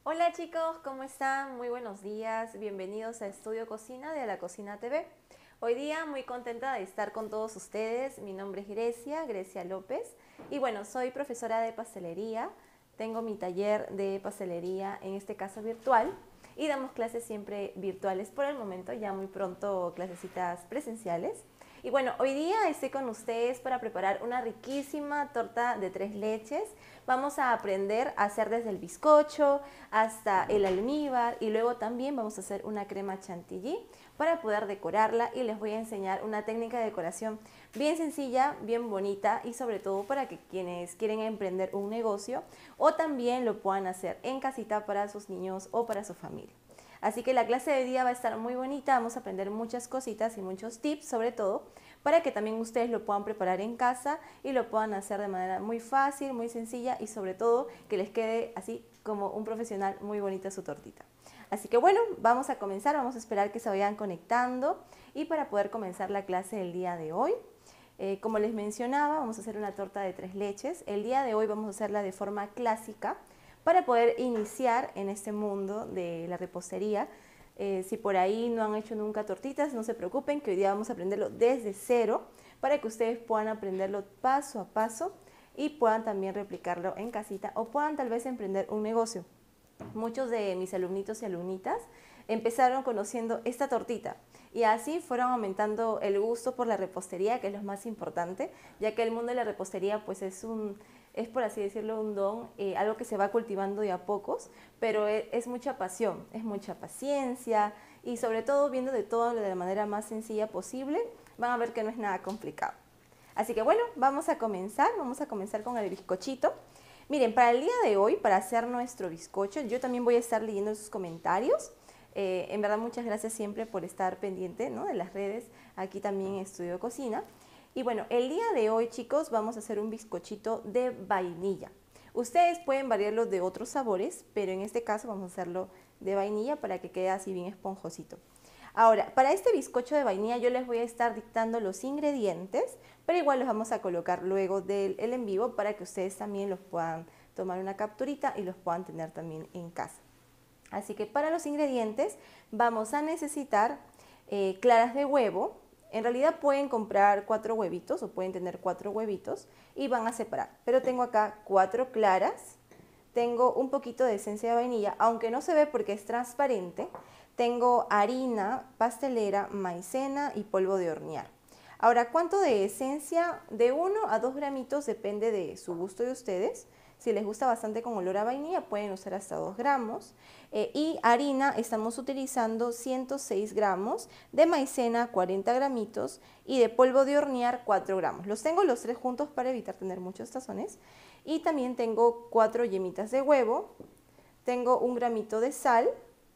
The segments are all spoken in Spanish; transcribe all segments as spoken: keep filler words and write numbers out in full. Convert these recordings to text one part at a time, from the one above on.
Hola chicos, ¿cómo están? Muy buenos días, bienvenidos a Estudio Cocina de La Cocina T V. Hoy día muy contenta de estar con todos ustedes. Mi nombre es Grecia, Grecia López, y bueno, soy profesora de pastelería. Tengo mi taller de pastelería, en este caso virtual, y damos clases siempre virtuales por el momento, ya muy pronto clasecitas presenciales. Y bueno, hoy día estoy con ustedes para preparar una riquísima torta de tres leches. Vamos a aprender a hacer desde el bizcocho hasta el almíbar, y luego también vamos a hacer una crema chantilly para poder decorarla, y les voy a enseñar una técnica de decoración bien sencilla, bien bonita, y sobre todo para que quienes quieren emprender un negocio o también lo puedan hacer en casita para sus niños o para su familia. Así que la clase de hoy día va a estar muy bonita, vamos a aprender muchas cositas y muchos tips sobre todo para que también ustedes lo puedan preparar en casa y lo puedan hacer de manera muy fácil, muy sencilla, y sobre todo que les quede así como un profesional muy bonita su tortita. Así que bueno, vamos a comenzar, vamos a esperar que se vayan conectando, y para poder comenzar la clase del día de hoy, eh, como les mencionaba, vamos a hacer una torta de tres leches. El día de hoy vamos a hacerla de forma clásica para poder iniciar en este mundo de la repostería. Eh, si por ahí no han hecho nunca tortitas, no se preocupen, que hoy día vamos a aprenderlo desde cero para que ustedes puedan aprenderlo paso a paso y puedan también replicarlo en casita o puedan tal vez emprender un negocio. Muchos de mis alumnitos y alumnitas empezaron conociendo esta tortita y así fueron aumentando el gusto por la repostería, que es lo más importante, ya que el mundo de la repostería pues es un, es por así decirlo un don, eh, algo que se va cultivando de a pocos, pero es, es mucha pasión, es mucha paciencia, y sobre todo viendo de todo de la manera más sencilla posible, van a ver que no es nada complicado. Así que bueno, vamos a comenzar, vamos a comenzar con el bizcochito. Miren, para el día de hoy, para hacer nuestro bizcocho, yo también voy a estar leyendo sus comentarios. Eh, en verdad, muchas gracias siempre por estar pendiente, ¿no?, de las redes, aquí también en Estudio Cocina. Y bueno, el día de hoy, chicos, vamos a hacer un bizcochito de vainilla. Ustedes pueden variarlo de otros sabores, pero en este caso vamos a hacerlo de vainilla para que quede así bien esponjosito. Ahora, para este bizcocho de vainilla yo les voy a estar dictando los ingredientes, pero igual los vamos a colocar luego del el en vivo para que ustedes también los puedan tomar una capturita y los puedan tener también en casa. Así que para los ingredientes vamos a necesitar eh, claras de huevo. En realidad pueden comprar cuatro huevitos o pueden tener cuatro huevitos y van a separar. Pero tengo acá cuatro claras, tengo un poquito de esencia de vainilla, aunque no se ve porque es transparente. Tengo harina pastelera, maicena y polvo de hornear. Ahora, ¿cuánto de esencia? De uno a dos gramitos, depende de su gusto de ustedes. Si les gusta bastante con olor a vainilla, pueden usar hasta dos gramos. Eh, y harina, estamos utilizando ciento seis gramos, de maicena cuarenta gramitos y de polvo de hornear cuatro gramos. Los tengo los tres juntos para evitar tener muchos tazones. Y también tengo cuatro yemitas de huevo, tengo un gramito de sal,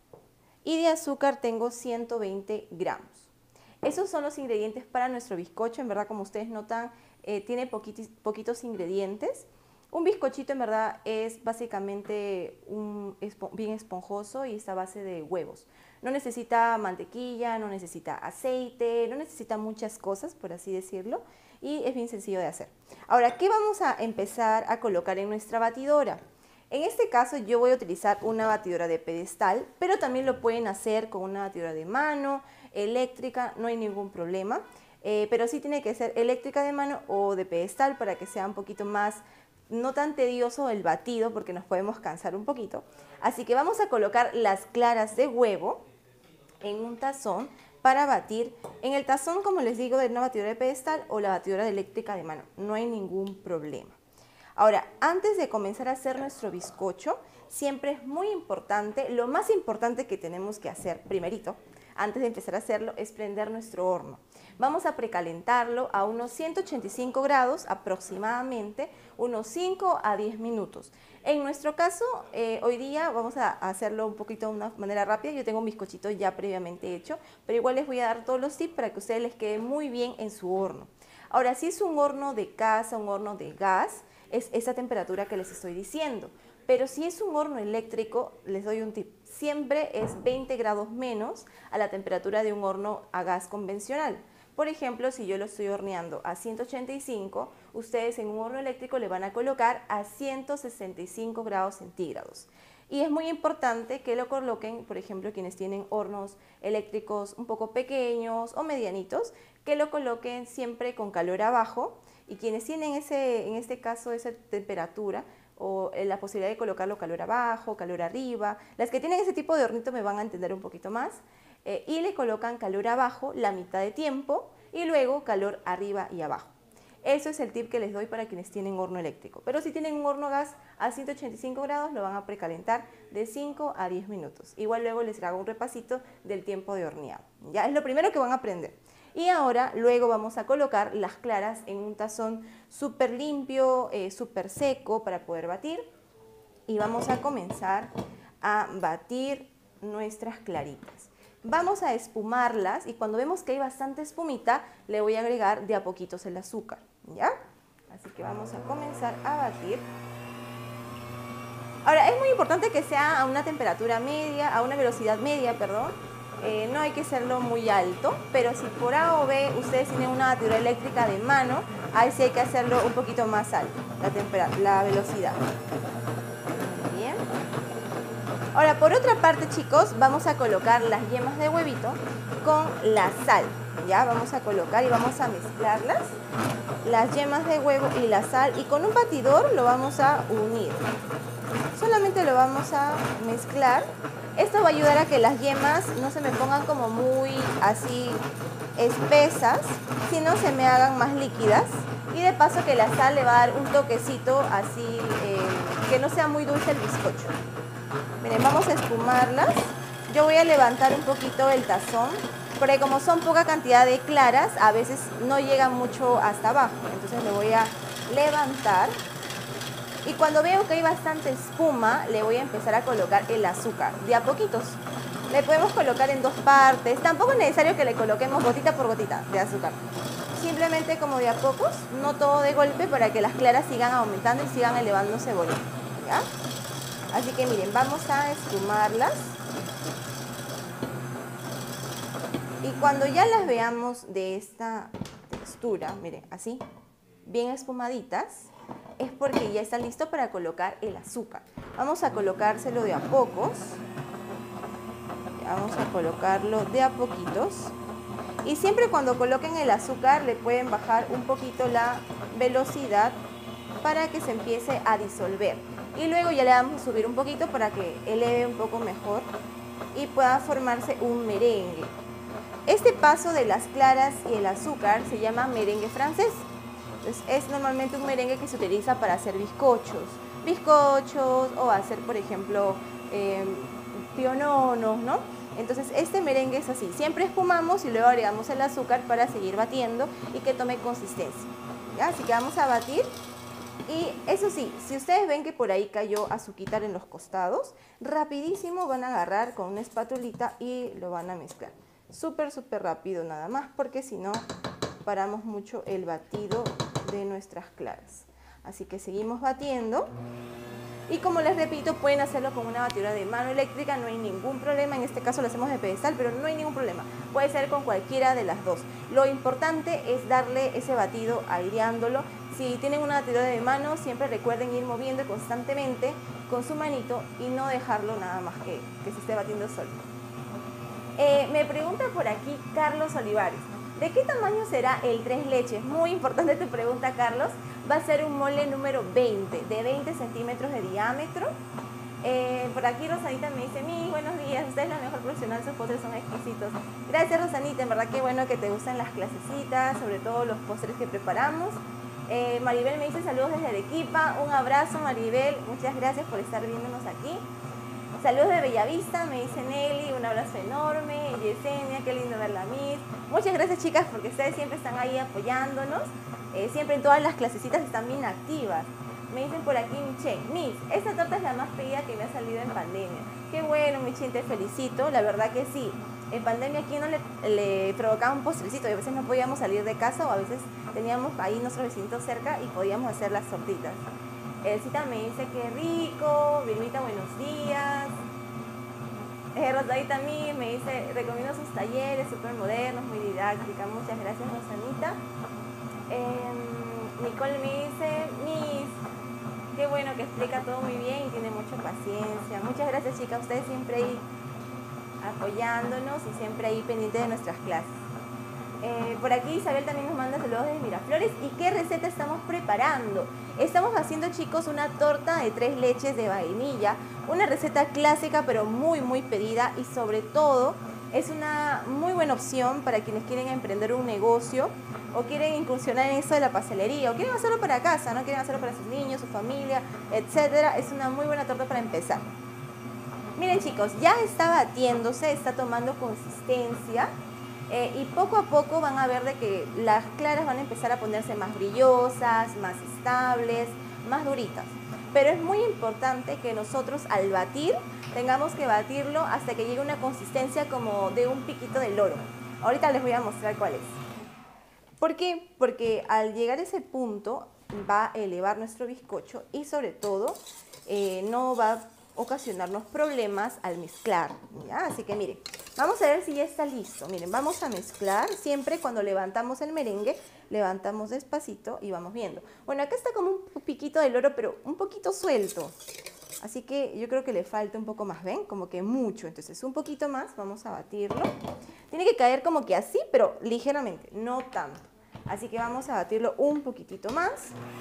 y de azúcar tengo ciento veinte gramos. Esos son los ingredientes para nuestro bizcocho. En verdad, como ustedes notan, eh, tiene poquitos, poquitos ingredientes. Un bizcochito en verdad es básicamente un, bien esponjoso y está a base de huevos. No necesita mantequilla, no necesita aceite, no necesita muchas cosas, por así decirlo, y es bien sencillo de hacer. Ahora, ¿qué vamos a empezar a colocar en nuestra batidora? En este caso yo voy a utilizar una batidora de pedestal, pero también lo pueden hacer con una batidora de mano, eléctrica, no hay ningún problema. Eh, pero sí tiene que ser eléctrica de mano o de pedestal para que sea un poquito más, no tan tedioso el batido, porque nos podemos cansar un poquito. Así que vamos a colocar las claras de huevo en un tazón para batir. En el tazón, como les digo, de una batidora de pedestal o la batidora eléctrica de mano, no hay ningún problema. Ahora, antes de comenzar a hacer nuestro bizcocho, siempre es muy importante, lo más importante que tenemos que hacer primerito, antes de empezar a hacerlo, es prender nuestro horno. Vamos a precalentarlo a unos ciento ochenta y cinco grados aproximadamente, unos cinco a diez minutos. En nuestro caso, eh, hoy día vamos a hacerlo un poquito de una manera rápida. Yo tengo un bizcochito ya previamente hecho, pero igual les voy a dar todos los tips para que a ustedes les quede muy bien en su horno. Ahora, si es un horno de casa, un horno de gas, es esa temperatura que les estoy diciendo. Pero si es un horno eléctrico, les doy un tip. Siempre es veinte grados menos a la temperatura de un horno a gas convencional. Por ejemplo, si yo lo estoy horneando a ciento ochenta y cinco, ustedes en un horno eléctrico le van a colocar a ciento sesenta y cinco grados centígrados. Y es muy importante que lo coloquen, por ejemplo, quienes tienen hornos eléctricos un poco pequeños o medianitos, que lo coloquen siempre con calor abajo, y quienes tienen ese, en este caso esa temperatura o la posibilidad de colocarlo calor abajo, calor arriba, las que tienen ese tipo de hornito me van a entender un poquito más, eh, y le colocan calor abajo la mitad de tiempo y luego calor arriba y abajo. Eso es el tip que les doy para quienes tienen horno eléctrico. Pero si tienen un horno gas a ciento ochenta y cinco grados, lo van a precalentar de cinco a diez minutos. Igual luego les hago un repasito del tiempo de horneado. Ya es lo primero que van a aprender. Y ahora, luego vamos a colocar las claras en un tazón súper limpio, eh, súper seco para poder batir. Y vamos a comenzar a batir nuestras claritas. Vamos a espumarlas y cuando vemos que hay bastante espumita, le voy a agregar de a poquitos el azúcar, ¿ya? Así que vamos a comenzar a batir. Ahora, es muy importante que sea a una temperatura media, a una velocidad media, perdón. Eh, no hay que hacerlo muy alto, pero si por A o B ustedes tienen una batidora eléctrica de mano, ahí sí hay que hacerlo un poquito más alto, la, la velocidad. Muy bien. Ahora, por otra parte, chicos, vamos a colocar las yemas de huevito con la sal. Ya, vamos a colocar y vamos a mezclarlas, las yemas de huevo y la sal, y con un batidor lo vamos a unir. Solamente lo vamos a mezclar. Esto va a ayudar a que las yemas no se me pongan como muy así espesas, sino se me hagan más líquidas. Y de paso que la sal le va a dar un toquecito así, eh, que no sea muy dulce el bizcocho. Miren, vamos a espumarlas. Yo voy a levantar un poquito el tazón, porque como son poca cantidad de claras, a veces no llegan mucho hasta abajo. Entonces le voy a levantar. Y cuando veo que hay bastante espuma, le voy a empezar a colocar el azúcar, de a poquitos. Le podemos colocar en dos partes, tampoco es necesario que le coloquemos gotita por gotita de azúcar. Simplemente como de a pocos, no todo de golpe, para que las claras sigan aumentando y sigan elevándose volumen, ¿ya? Así que miren, vamos a espumarlas. Y cuando ya las veamos de esta textura, miren, así, bien espumaditas, es porque ya está listo para colocar el azúcar. Vamos a colocárselo de a pocos. Vamos a colocarlo de a poquitos. Y siempre cuando coloquen el azúcar le pueden bajar un poquito la velocidad para que se empiece a disolver. Y luego ya le vamos a subir un poquito para que eleve un poco mejor y pueda formarse un merengue. Este paso de las claras y el azúcar se llama merengue francés. Entonces, es normalmente un merengue que se utiliza para hacer bizcochos, bizcochos o hacer, por ejemplo, eh, piononos, ¿no? Entonces, este merengue es así. Siempre espumamos y luego agregamos el azúcar para seguir batiendo y que tome consistencia, ¿ya? Así que vamos a batir. Y eso sí, si ustedes ven que por ahí cayó azuquitar en los costados, rapidísimo van a agarrar con una espatulita y lo van a mezclar. Súper, súper rápido nada más, porque si no paramos mucho el batido de nuestras claras. Así que seguimos batiendo. Y como les repito, pueden hacerlo con una batidora de mano eléctrica, no hay ningún problema. En este caso lo hacemos de pedestal, pero no hay ningún problema. Puede ser con cualquiera de las dos. Lo importante es darle ese batido aireándolo. Si tienen una batidora de mano, siempre recuerden ir moviendo constantemente con su manito y no dejarlo nada más que, que se esté batiendo solo. Eh, me pregunta por aquí Carlos Olivares, ¿de qué tamaño será el tres leches? Muy importante tu pregunta, Carlos. Va a ser un mole número veinte, de veinte centímetros de diámetro. Eh, por aquí Rosanita me dice, mi, buenos días, usted es la mejor profesional, sus postres son exquisitos. Gracias, Rosanita, en verdad que bueno que te gustan las clasecitas, sobre todo los postres que preparamos. Eh, Maribel me dice saludos desde Arequipa, un abrazo Maribel, muchas gracias por estar viéndonos aquí. Saludos de Bellavista, me dice Nelly, un abrazo enorme. Yesenia, qué lindo verla a mí. Muchas gracias, chicas, porque ustedes siempre están ahí apoyándonos. Eh, siempre en todas las clasecitas están bien activas. Me dicen por aquí, Michelle, Miss, esta torta es la más pedida que me ha salido en pandemia. Qué bueno, Michelle, te felicito. La verdad que sí. En pandemia aquí no le, le provocaba un postrecito y a veces no podíamos salir de casa o a veces teníamos ahí nuestros vecinitos cerca y podíamos hacer las tortitas. Elcita me dice que rico. Vilmita, buenos días. Eh, Rosadita a mí me dice, recomiendo sus talleres, súper modernos, muy didáctica. Muchas gracias, Rosanita. Eh, Nicole me dice, Miss, Qué bueno que explica todo muy bien y tiene mucha paciencia. Muchas gracias, chicas. Ustedes siempre ahí apoyándonos y siempre ahí pendiente de nuestras clases. Eh, por aquí Isabel también nos manda saludos desde Miraflores. ¿Y qué receta estamos preparando? Estamos haciendo, chicos, una torta de tres leches de vainilla. Una receta clásica pero muy muy pedida y sobre todo es una muy buena opción para quienes quieren emprender un negocio o quieren incursionar en eso de la pastelería o quieren hacerlo para casa, ¿no? Quieren hacerlo para sus niños, su familia, etcétera. Es una muy buena torta para empezar. Miren, chicos, ya está batiéndose, está tomando consistencia. Eh, y poco a poco van a ver de que las claras van a empezar a ponerse más brillosas, más estables, más duritas. Pero es muy importante que nosotros al batir tengamos que batirlo hasta que llegue una consistencia como de un piquito de loro. Ahorita les voy a mostrar cuál es. ¿Por qué? Porque al llegar a ese punto va a elevar nuestro bizcocho y sobre todo eh, no va a ocasionarnos problemas al mezclar, ¿ya? Así que miren, vamos a ver si ya está listo. Miren, vamos a mezclar. Siempre cuando levantamos el merengue, levantamos despacito y vamos viendo. Bueno, acá está como un piquito de loro, pero un poquito suelto. Así que yo creo que le falta un poco más, ¿ven? Como que mucho. Entonces, un poquito más, vamos a batirlo. Tiene que caer como que así, pero ligeramente, no tanto. Así que vamos a batirlo un poquitito más.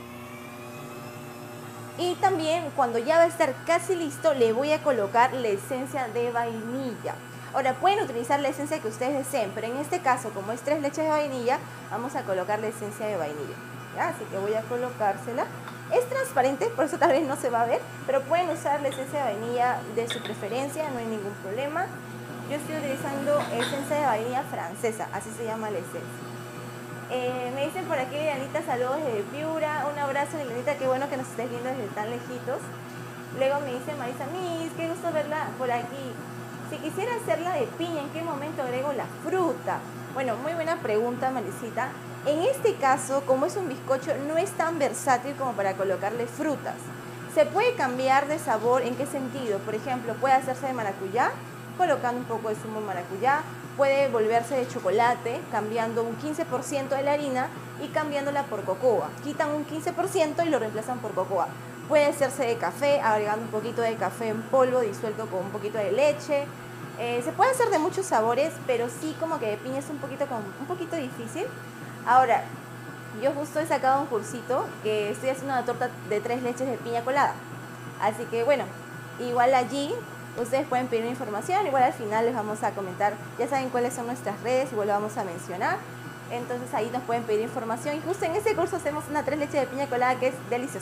Y también cuando ya va a estar casi listo, le voy a colocar la esencia de vainilla. Ahora, pueden utilizar la esencia que ustedes deseen, pero en este caso, como es tres leches de vainilla, vamos a colocar la esencia de vainilla, ¿ya? Así que voy a colocársela. Es transparente, por eso tal vez no se va a ver, pero pueden usar la esencia de vainilla de su preferencia, no hay ningún problema. Yo estoy utilizando esencia de vainilla francesa, así se llama la esencia. Eh, me dicen por aquí, Dianita, saludos desde Piura. Un abrazo, Dianita, qué bueno que nos estés viendo desde tan lejitos. Luego me dice Marisa, Miss, qué gusto verla por aquí. Si quisiera hacerla de piña, ¿en qué momento agrego la fruta? Bueno, muy buena pregunta, Marisita. En este caso, como es un bizcocho, no es tan versátil como para colocarle frutas. Se puede cambiar de sabor, ¿en qué sentido? Por ejemplo, puede hacerse de maracuyá, colocando un poco de zumo de maracuyá. Puede volverse de chocolate, cambiando un quince por ciento de la harina y cambiándola por cocoa. Quitan un quince por ciento y lo reemplazan por cocoa. Puede hacerse de café, agregando un poquito de café en polvo disuelto con un poquito de leche. Eh, se puede hacer de muchos sabores, pero sí como que de piña es un poquito, un poquito difícil. Ahora, yo justo he sacado un cursito que estoy haciendo una torta de tres leches de piña colada. Así que bueno, igual allí ustedes pueden pedir información, igual al final les vamos a comentar, ya saben cuáles son nuestras redes, igual lo vamos a mencionar. Entonces ahí nos pueden pedir información y justo en ese curso hacemos una tres leches de piña colada que es deliciosa.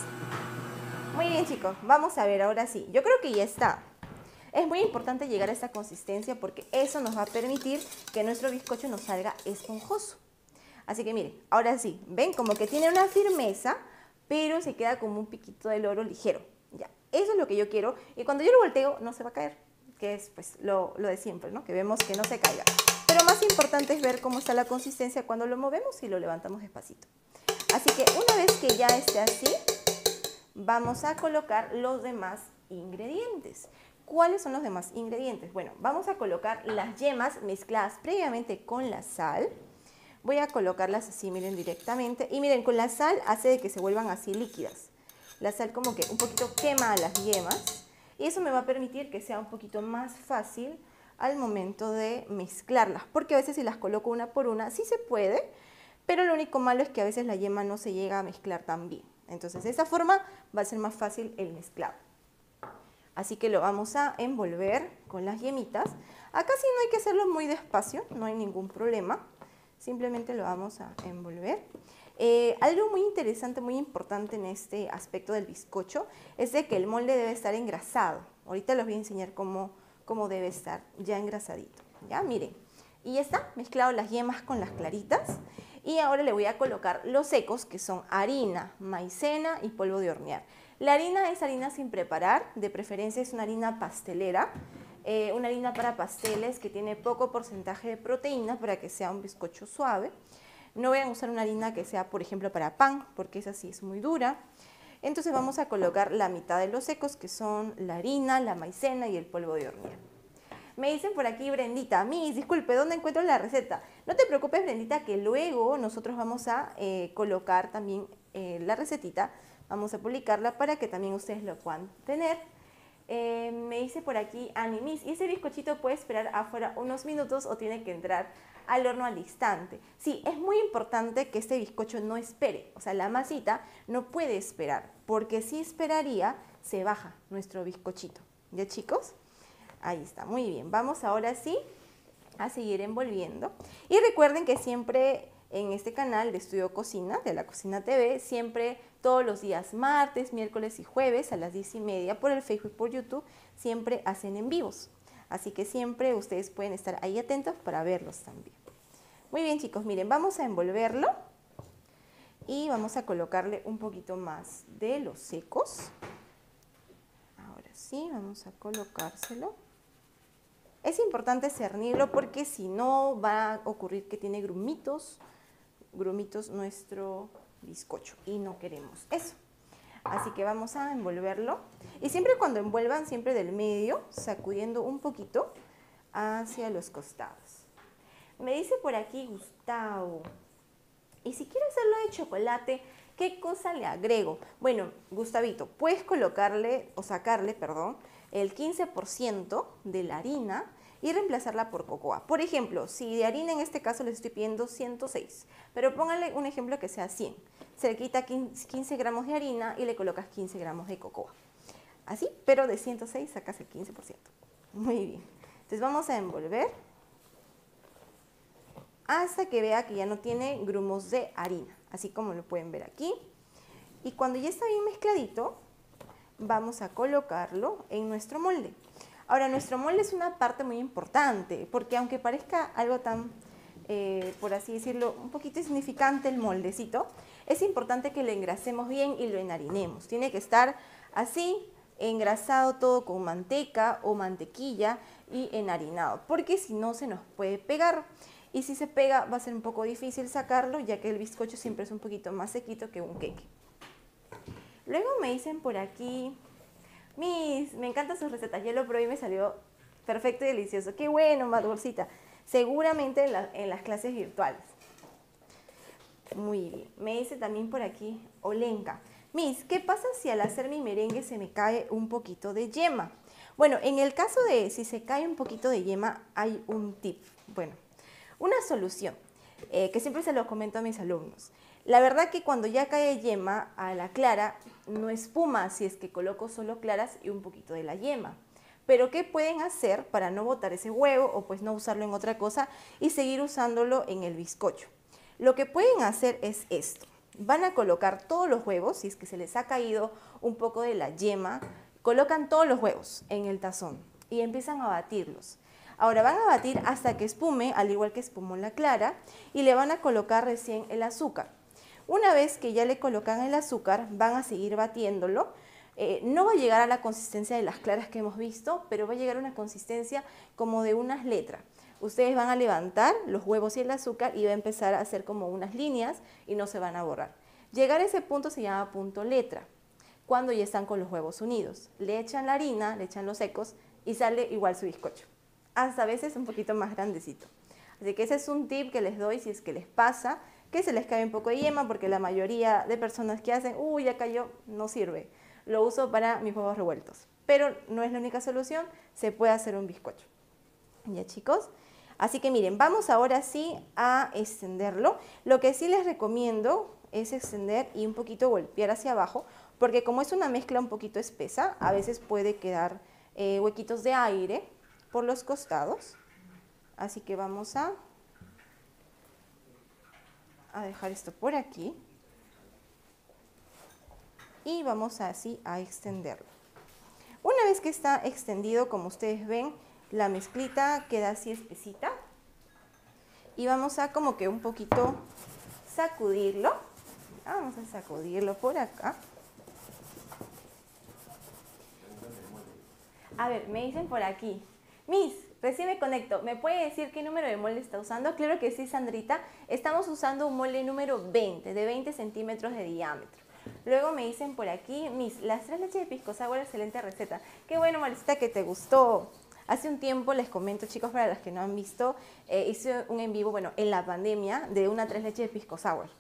Muy bien, chicos, vamos a ver ahora sí. Yo creo que ya está. Es muy importante llegar a esta consistencia porque eso nos va a permitir que nuestro bizcocho nos salga esponjoso. Así que miren, ahora sí, ven como que tiene una firmeza, pero se queda como un piquito de loro ligero. Ya, eso es lo que yo quiero. Y cuando yo lo volteo, no se va a caer, que es pues lo, lo de siempre, ¿no? Que vemos que no se caiga. Pero más importante es ver cómo está la consistencia cuando lo movemos y lo levantamos despacito. Así que una vez que ya esté así, vamos a colocar los demás ingredientes. ¿Cuáles son los demás ingredientes? Bueno, vamos a colocar las yemas mezcladas previamente con la sal. Voy a colocarlas así, miren, directamente. Y miren, con la sal hace de que se vuelvan así líquidas. La sal como que un poquito quema a las yemas. Y eso me va a permitir que sea un poquito más fácil al momento de mezclarlas. Porque a veces si las coloco una por una, sí se puede. Pero lo único malo es que a veces la yema no se llega a mezclar tan bien. Entonces de esa forma va a ser más fácil el mezclado. Así que lo vamos a envolver con las yemitas. Acá sí no hay que hacerlo muy despacio, no hay ningún problema. Simplemente lo vamos a envolver. Eh, algo muy interesante, muy importante en este aspecto del bizcocho es de que el molde debe estar engrasado. Ahorita les voy a enseñar cómo, cómo debe estar ya engrasadito. Ya, miren. Y ya está, mezclado las yemas con las claritas. Y ahora le voy a colocar los secos, que son harina, maicena y polvo de hornear. La harina es harina sin preparar, de preferencia es una harina pastelera, eh, una harina para pasteles que tiene poco porcentaje de proteína para que sea un bizcocho suave. No voy a usar una harina que sea, por ejemplo, para pan, porque esa sí es muy dura. Entonces vamos a colocar la mitad de los secos, que son la harina, la maicena y el polvo de hornear. Me dicen por aquí, Brendita, Miss, disculpe, ¿dónde encuentro la receta? No te preocupes, Brendita, que luego nosotros vamos a eh, colocar también eh, la recetita Vamos a publicarla para que también ustedes lo puedan tener. Eh, me dice por aquí Ani, Miss, ¿y ese bizcochito puede esperar afuera unos minutos o tiene que entrar al horno al instante? Sí, es muy importante que este bizcocho no espere, o sea, la masita no puede esperar, porque si esperaría, se baja nuestro bizcochito. ¿Ya, chicos? Ahí está, muy bien. Vamos ahora sí a seguir envolviendo. Y recuerden que siempre en este canal de Estudio Cocina, de la Cocina T V, siempre todos los días martes, miércoles y jueves a las diez y media por el Facebook, por YouTube, siempre hacen en vivos. Así que siempre ustedes pueden estar ahí atentos para verlos también. Muy bien, chicos, miren, vamos a envolverlo y vamos a colocarle un poquito más de los secos. Ahora sí, vamos a colocárselo. Es importante cernirlo porque si no va a ocurrir que tiene grumitos, grumitos nuestro bizcocho y no queremos eso. Así que vamos a envolverlo y siempre cuando envuelvan, siempre del medio, sacudiendo un poquito hacia los costados. Me dice por aquí Gustavo, y si quiere hacerlo de chocolate, ¿qué cosa le agrego? Bueno, Gustavito, puedes colocarle o sacarle, perdón, el quince por ciento de la harina y reemplazarla por cocoa. Por ejemplo, si de harina en este caso les estoy pidiendo ciento seis, pero pónganle un ejemplo que sea cien. Se le quita quince gramos de harina y le colocas quince gramos de cocoa. Así, pero de ciento seis sacas el quince por ciento. Muy bien. Entonces vamos a envolver hasta que vea que ya no tiene grumos de harina, así como lo pueden ver aquí. Y cuando ya está bien mezcladito, vamos a colocarlo en nuestro molde. Ahora, nuestro molde es una parte muy importante, porque aunque parezca algo tan, eh, por así decirlo, un poquito insignificante el moldecito, es importante que lo engrasemos bien y lo enharinemos. Tiene que estar así, engrasado todo con manteca o mantequilla y enharinado, porque si no se nos puede pegar. Y si se pega va a ser un poco difícil sacarlo, ya que el bizcocho siempre es un poquito más sequito que un queque. Luego me dicen por aquí, Miss, me encantan sus recetas, ya lo probé y me salió perfecto y delicioso. Qué bueno, Madurcita. Seguramente en, la, en las clases virtuales. Muy bien. Me dice también por aquí Olenka, Miss, ¿qué pasa si al hacer mi merengue se me cae un poquito de yema? Bueno, en el caso de si se cae un poquito de yema, hay un tip. Bueno, una solución eh, que siempre se lo comento a mis alumnos. La verdad que cuando ya cae yema a la clara, no espuma si es que coloco solo claras y un poquito de la yema. Pero ¿qué pueden hacer para no botar ese huevo o pues no usarlo en otra cosa y seguir usándolo en el bizcocho? Lo que pueden hacer es esto. Van a colocar todos los huevos, si es que se les ha caído un poco de la yema, colocan todos los huevos en el tazón y empiezan a batirlos. Ahora van a batir hasta que espume, al igual que espumó la clara, y le van a colocar recién el azúcar. Una vez que ya le colocan el azúcar, van a seguir batiéndolo. Eh, no va a llegar a la consistencia de las claras que hemos visto, pero va a llegar a una consistencia como de unas letras. Ustedes van a levantar los huevos y el azúcar y va a empezar a hacer como unas líneas y no se van a borrar. Llegar a ese punto se llama punto letra, cuando ya están con los huevos unidos. Le echan la harina, le echan los secos y sale igual su bizcocho. Hasta a veces un poquito más grandecito. Así que ese es un tip que les doy si es que les pasa que se les cae un poco de yema, porque la mayoría de personas que hacen, uy, ya cayó, no sirve. Lo uso para mis huevos revueltos. Pero no es la única solución, se puede hacer un bizcocho. ¿Ya, chicos? Así que miren, vamos ahora sí a extenderlo. Lo que sí les recomiendo es extender y un poquito golpear hacia abajo, porque como es una mezcla un poquito espesa, a veces puede quedar eh, huequitos de aire por los costados. Así que vamos a, a dejar esto por aquí y vamos así a extenderlo. Una vez que está extendido, como ustedes ven, la mezclita queda así espesita y vamos a como que un poquito sacudirlo. Vamos a sacudirlo por acá. A ver, me dicen por aquí, Miss, recién me conecto, ¿me puede decir qué número de molde está usando? Claro que sí, Sandrita, estamos usando un molde número veinte, de veinte centímetros de diámetro. Luego me dicen por aquí, Miss, las tres leches de pisco sour, excelente receta. Qué bueno, Maricita, que te gustó. Hace un tiempo, les comento, chicos, para los que no han visto, eh, hice un en vivo, bueno, en la pandemia, de una tres leches de pisco sour.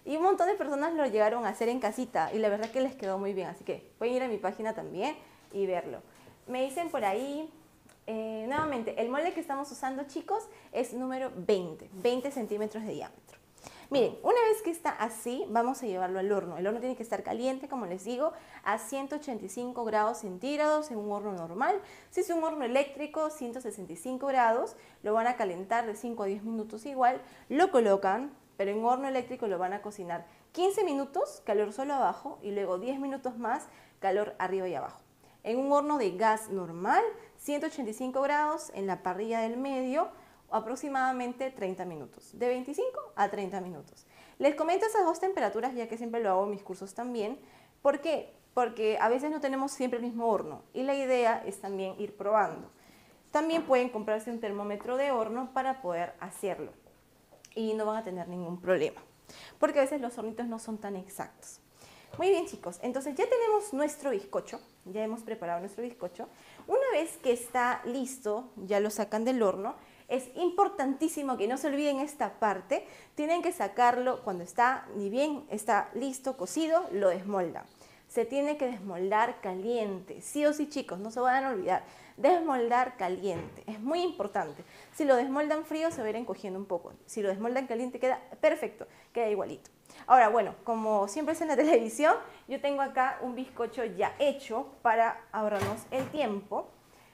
Y un montón de personas lo llegaron a hacer en casita y la verdad que les quedó muy bien. Así que pueden ir a mi página también y verlo. Me dicen por ahí, eh, nuevamente, el molde que estamos usando, chicos, es número veinte, veinte centímetros de diámetro. Miren, una vez que está así, vamos a llevarlo al horno. El horno tiene que estar caliente, como les digo, a ciento ochenta y cinco grados centígrados en un horno normal. Si es un horno eléctrico, ciento sesenta y cinco grados, lo van a calentar de cinco a diez minutos igual, lo colocan, pero en un horno eléctrico lo van a cocinar quince minutos, calor solo abajo, y luego diez minutos más, calor arriba y abajo. En un horno de gas normal, ciento ochenta y cinco grados, en la parrilla del medio, aproximadamente treinta minutos, de veinticinco a treinta minutos. Les comento esas dos temperaturas ya que siempre lo hago en mis cursos también. ¿Por qué? Porque a veces no tenemos siempre el mismo horno y la idea es también ir probando. También pueden comprarse un termómetro de horno para poder hacerlo y no van a tener ningún problema, porque a veces los hornitos no son tan exactos. Muy bien, chicos, entonces ya tenemos nuestro bizcocho, ya hemos preparado nuestro bizcocho. Una vez que está listo, ya lo sacan del horno. Es importantísimo que no se olviden esta parte, tienen que sacarlo cuando está, ni bien está listo, cocido, lo desmoldan. Se tiene que desmoldar caliente, sí o sí, chicos, no se van a olvidar, desmoldar caliente, es muy importante. Si lo desmoldan frío se va a ir encogiendo un poco, si lo desmoldan caliente queda perfecto, queda igualito. Ahora, bueno, como siempre es en la televisión, yo tengo acá un bizcocho ya hecho para ahorrarnos el tiempo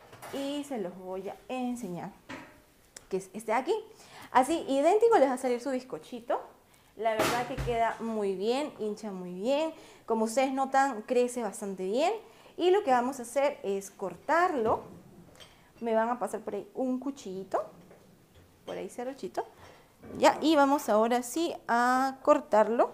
y se los voy a enseñar, que es este de aquí. Así, idéntico les va a salir su bizcochito. La verdad que queda muy bien, hincha muy bien. Como ustedes notan, crece bastante bien. Y lo que vamos a hacer es cortarlo. Me van a pasar por ahí un cuchillito. Por ahí cerrochito. Ya, y vamos ahora sí a cortarlo.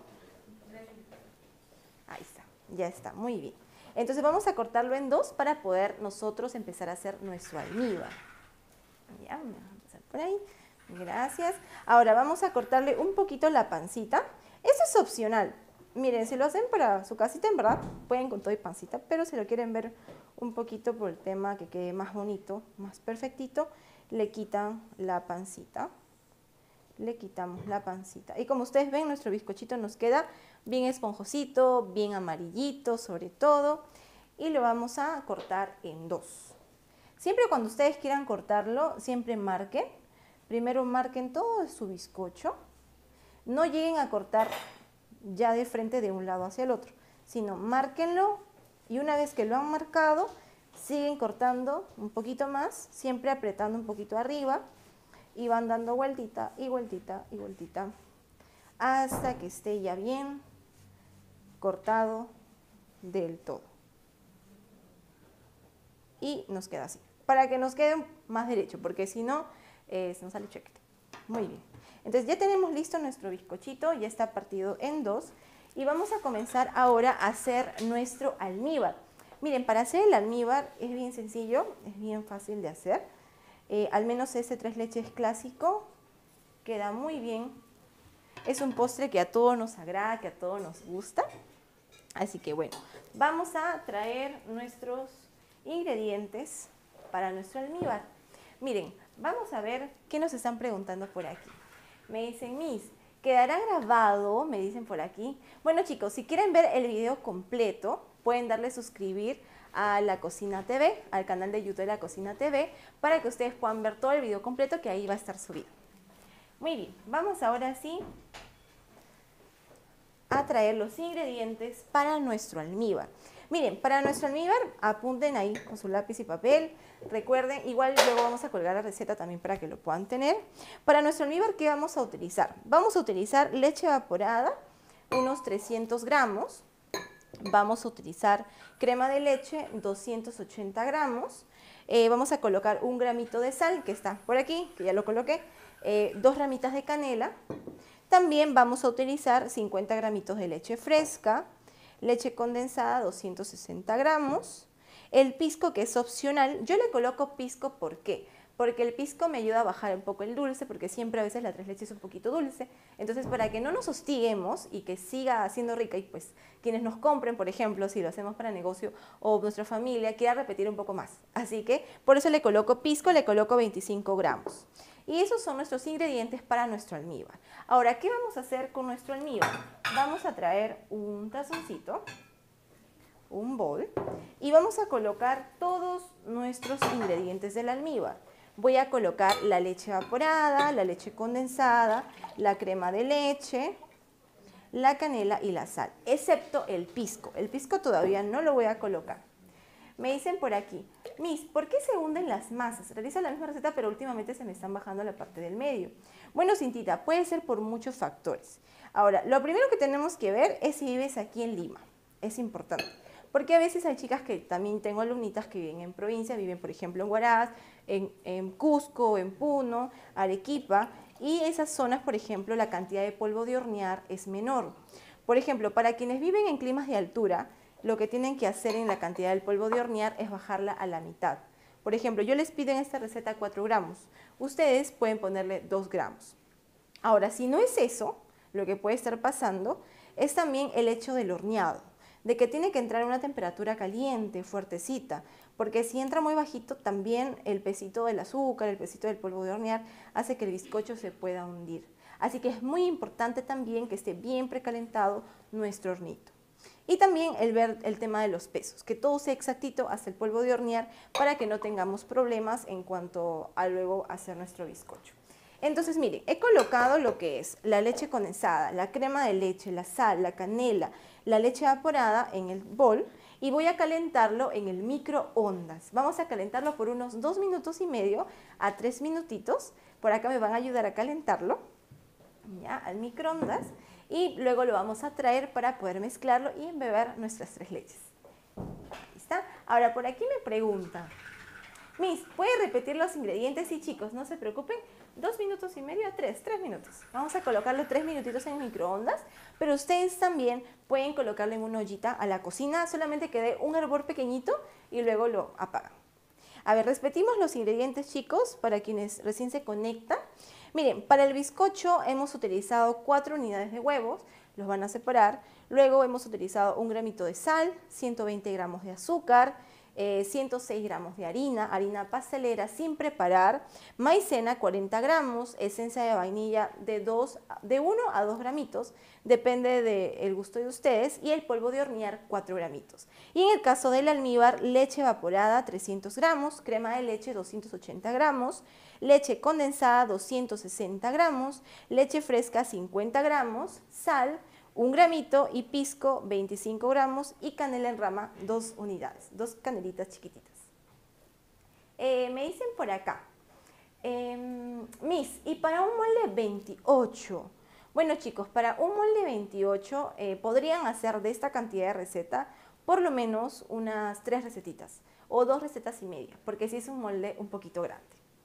Ahí está, ya está, muy bien. Entonces vamos a cortarlo en dos para poder nosotros empezar a hacer nuestro almíbar. Ya, me van a pasar por ahí. Gracias. Ahora vamos a cortarle un poquito la pancita. Eso es opcional. Miren, si lo hacen para su casita, en verdad, pueden con todo y pancita, pero si lo quieren ver un poquito por el tema que quede más bonito, más perfectito, le quitan la pancita. Le quitamos la pancita. Y como ustedes ven, nuestro bizcochito nos queda bien esponjosito, bien amarillito sobre todo. Y lo vamos a cortar en dos. Siempre cuando ustedes quieran cortarlo, siempre marquen. Primero marquen todo su bizcocho. No lleguen a cortar ya de frente de un lado hacia el otro, sino márquenlo y una vez que lo han marcado, siguen cortando un poquito más, siempre apretando un poquito arriba y van dando vueltita y vueltita y vueltita hasta que esté ya bien cortado del todo. Y nos queda así, para que nos quede más derecho, porque si no, eh, se nos sale chuequete. Muy bien. Entonces ya tenemos listo nuestro bizcochito, ya está partido en dos. Y vamos a comenzar ahora a hacer nuestro almíbar. Miren, para hacer el almíbar es bien sencillo, es bien fácil de hacer. Eh, al menos ese tres leches clásico queda muy bien. Es un postre que a todos nos agrada, que a todos nos gusta. Así que bueno, vamos a traer nuestros ingredientes para nuestro almíbar. Miren, vamos a ver qué nos están preguntando por aquí. Me dicen, Miss, ¿quedará grabado? Me dicen por aquí. Bueno, chicos, si quieren ver el video completo, pueden darle suscribir a La Cocina T V, al canal de YouTube de La Cocina T V, para que ustedes puedan ver todo el video completo que ahí va a estar subido. Muy bien, vamos ahora sí a traer los ingredientes para nuestro almíbar. Miren, para nuestro almíbar apunten ahí con su lápiz y papel. Recuerden, igual luego vamos a colgar la receta también para que lo puedan tener. Para nuestro almíbar, ¿qué vamos a utilizar? Vamos a utilizar leche evaporada, unos trescientos gramos. Vamos a utilizar crema de leche, doscientos ochenta gramos. Eh, vamos a colocar un gramito de sal, que está por aquí, que ya lo coloqué. Eh, dos ramitas de canela. También vamos a utilizar cincuenta gramitos de leche fresca. Leche condensada, doscientos sesenta gramos. El pisco, que es opcional. Yo le coloco pisco, ¿por qué? Porque el pisco me ayuda a bajar un poco el dulce, porque siempre a veces la tres leches es un poquito dulce. Entonces, para que no nos hostiguemos y que siga siendo rica, y pues quienes nos compren, por ejemplo, si lo hacemos para negocio o nuestra familia, quiera repetir un poco más. Así que por eso le coloco pisco, le coloco veinticinco gramos. Y esos son nuestros ingredientes para nuestro almíbar. Ahora, ¿qué vamos a hacer con nuestro almíbar? Vamos a traer un tazoncito, un bol, y vamos a colocar todos nuestros ingredientes del almíbar. Voy a colocar la leche evaporada, la leche condensada, la crema de leche, la canela y la sal, excepto el pisco. El pisco todavía no lo voy a colocar. Me dicen por aquí, Miss, ¿por qué se hunden las masas? Realizo la misma receta, pero últimamente se me están bajando la parte del medio. Bueno, Cintita, puede ser por muchos factores. Ahora, lo primero que tenemos que ver es si vives aquí en Lima. Es importante. Porque a veces hay chicas que también tengo alumnitas que viven en provincia, viven por ejemplo en Huaraz, en, en Cusco, en Puno, Arequipa, y esas zonas, por ejemplo, la cantidad de polvo de hornear es menor. Por ejemplo, para quienes viven en climas de altura, lo que tienen que hacer en la cantidad del polvo de hornear es bajarla a la mitad. Por ejemplo, yo les pido en esta receta cuatro gramos, ustedes pueden ponerle dos gramos. Ahora, si no es eso, lo que puede estar pasando es también el hecho del horneado, de que tiene que entrar a una temperatura caliente, fuertecita, porque si entra muy bajito también el pesito del azúcar, el pesito del polvo de hornear hace que el bizcocho se pueda hundir. Así que es muy importante también que esté bien precalentado nuestro hornito. Y también el ver el tema de los pesos, que todo sea exactito hasta el polvo de hornear para que no tengamos problemas en cuanto a luego hacer nuestro bizcocho. Entonces, miren, he colocado lo que es la leche condensada, la crema de leche, la sal, la canela, la leche evaporada en el bol y voy a calentarlo en el microondas. Vamos a calentarlo por unos dos minutos y medio a tres minutitos. Por acá me van a ayudar a calentarlo, ya, al microondas. Y luego lo vamos a traer para poder mezclarlo y embeber nuestras tres leches. Ahí está. Ahora, por aquí me preguntan, Miss, ¿puede repetir los ingredientes? Sí, chicos, no se preocupen. Dos minutos y medio a tres, tres minutos. Vamos a colocarlo tres minutitos en microondas, pero ustedes también pueden colocarlo en una ollita a la cocina, solamente que dé un hervor pequeñito y luego lo apagan. A ver, repetimos los ingredientes, chicos, para quienes recién se conectan. Miren, para el bizcocho hemos utilizado cuatro unidades de huevos, los van a separar. Luego hemos utilizado un gramito de sal, ciento veinte gramos de azúcar, eh, ciento seis gramos de harina, harina pastelera sin preparar, maicena cuarenta gramos, esencia de vainilla de, dos, de uno a dos gramitos, depende del gusto de ustedes, y el polvo de hornear cuatro gramitos. Y en el caso del almíbar, leche evaporada trescientos gramos, crema de leche doscientos ochenta gramos, leche condensada doscientos sesenta gramos, leche fresca cincuenta gramos, sal un gramito y pisco veinticinco gramos y canela en rama dos unidades, dos canelitas chiquititas. Eh, me dicen por acá, eh, Miss, ¿y para un molde veintiocho? Bueno chicos, para un molde veintiocho eh, podrían hacer de esta cantidad de receta por lo menos unas tres recetitas o dos recetas y media, porque sí es un molde un poquito grande.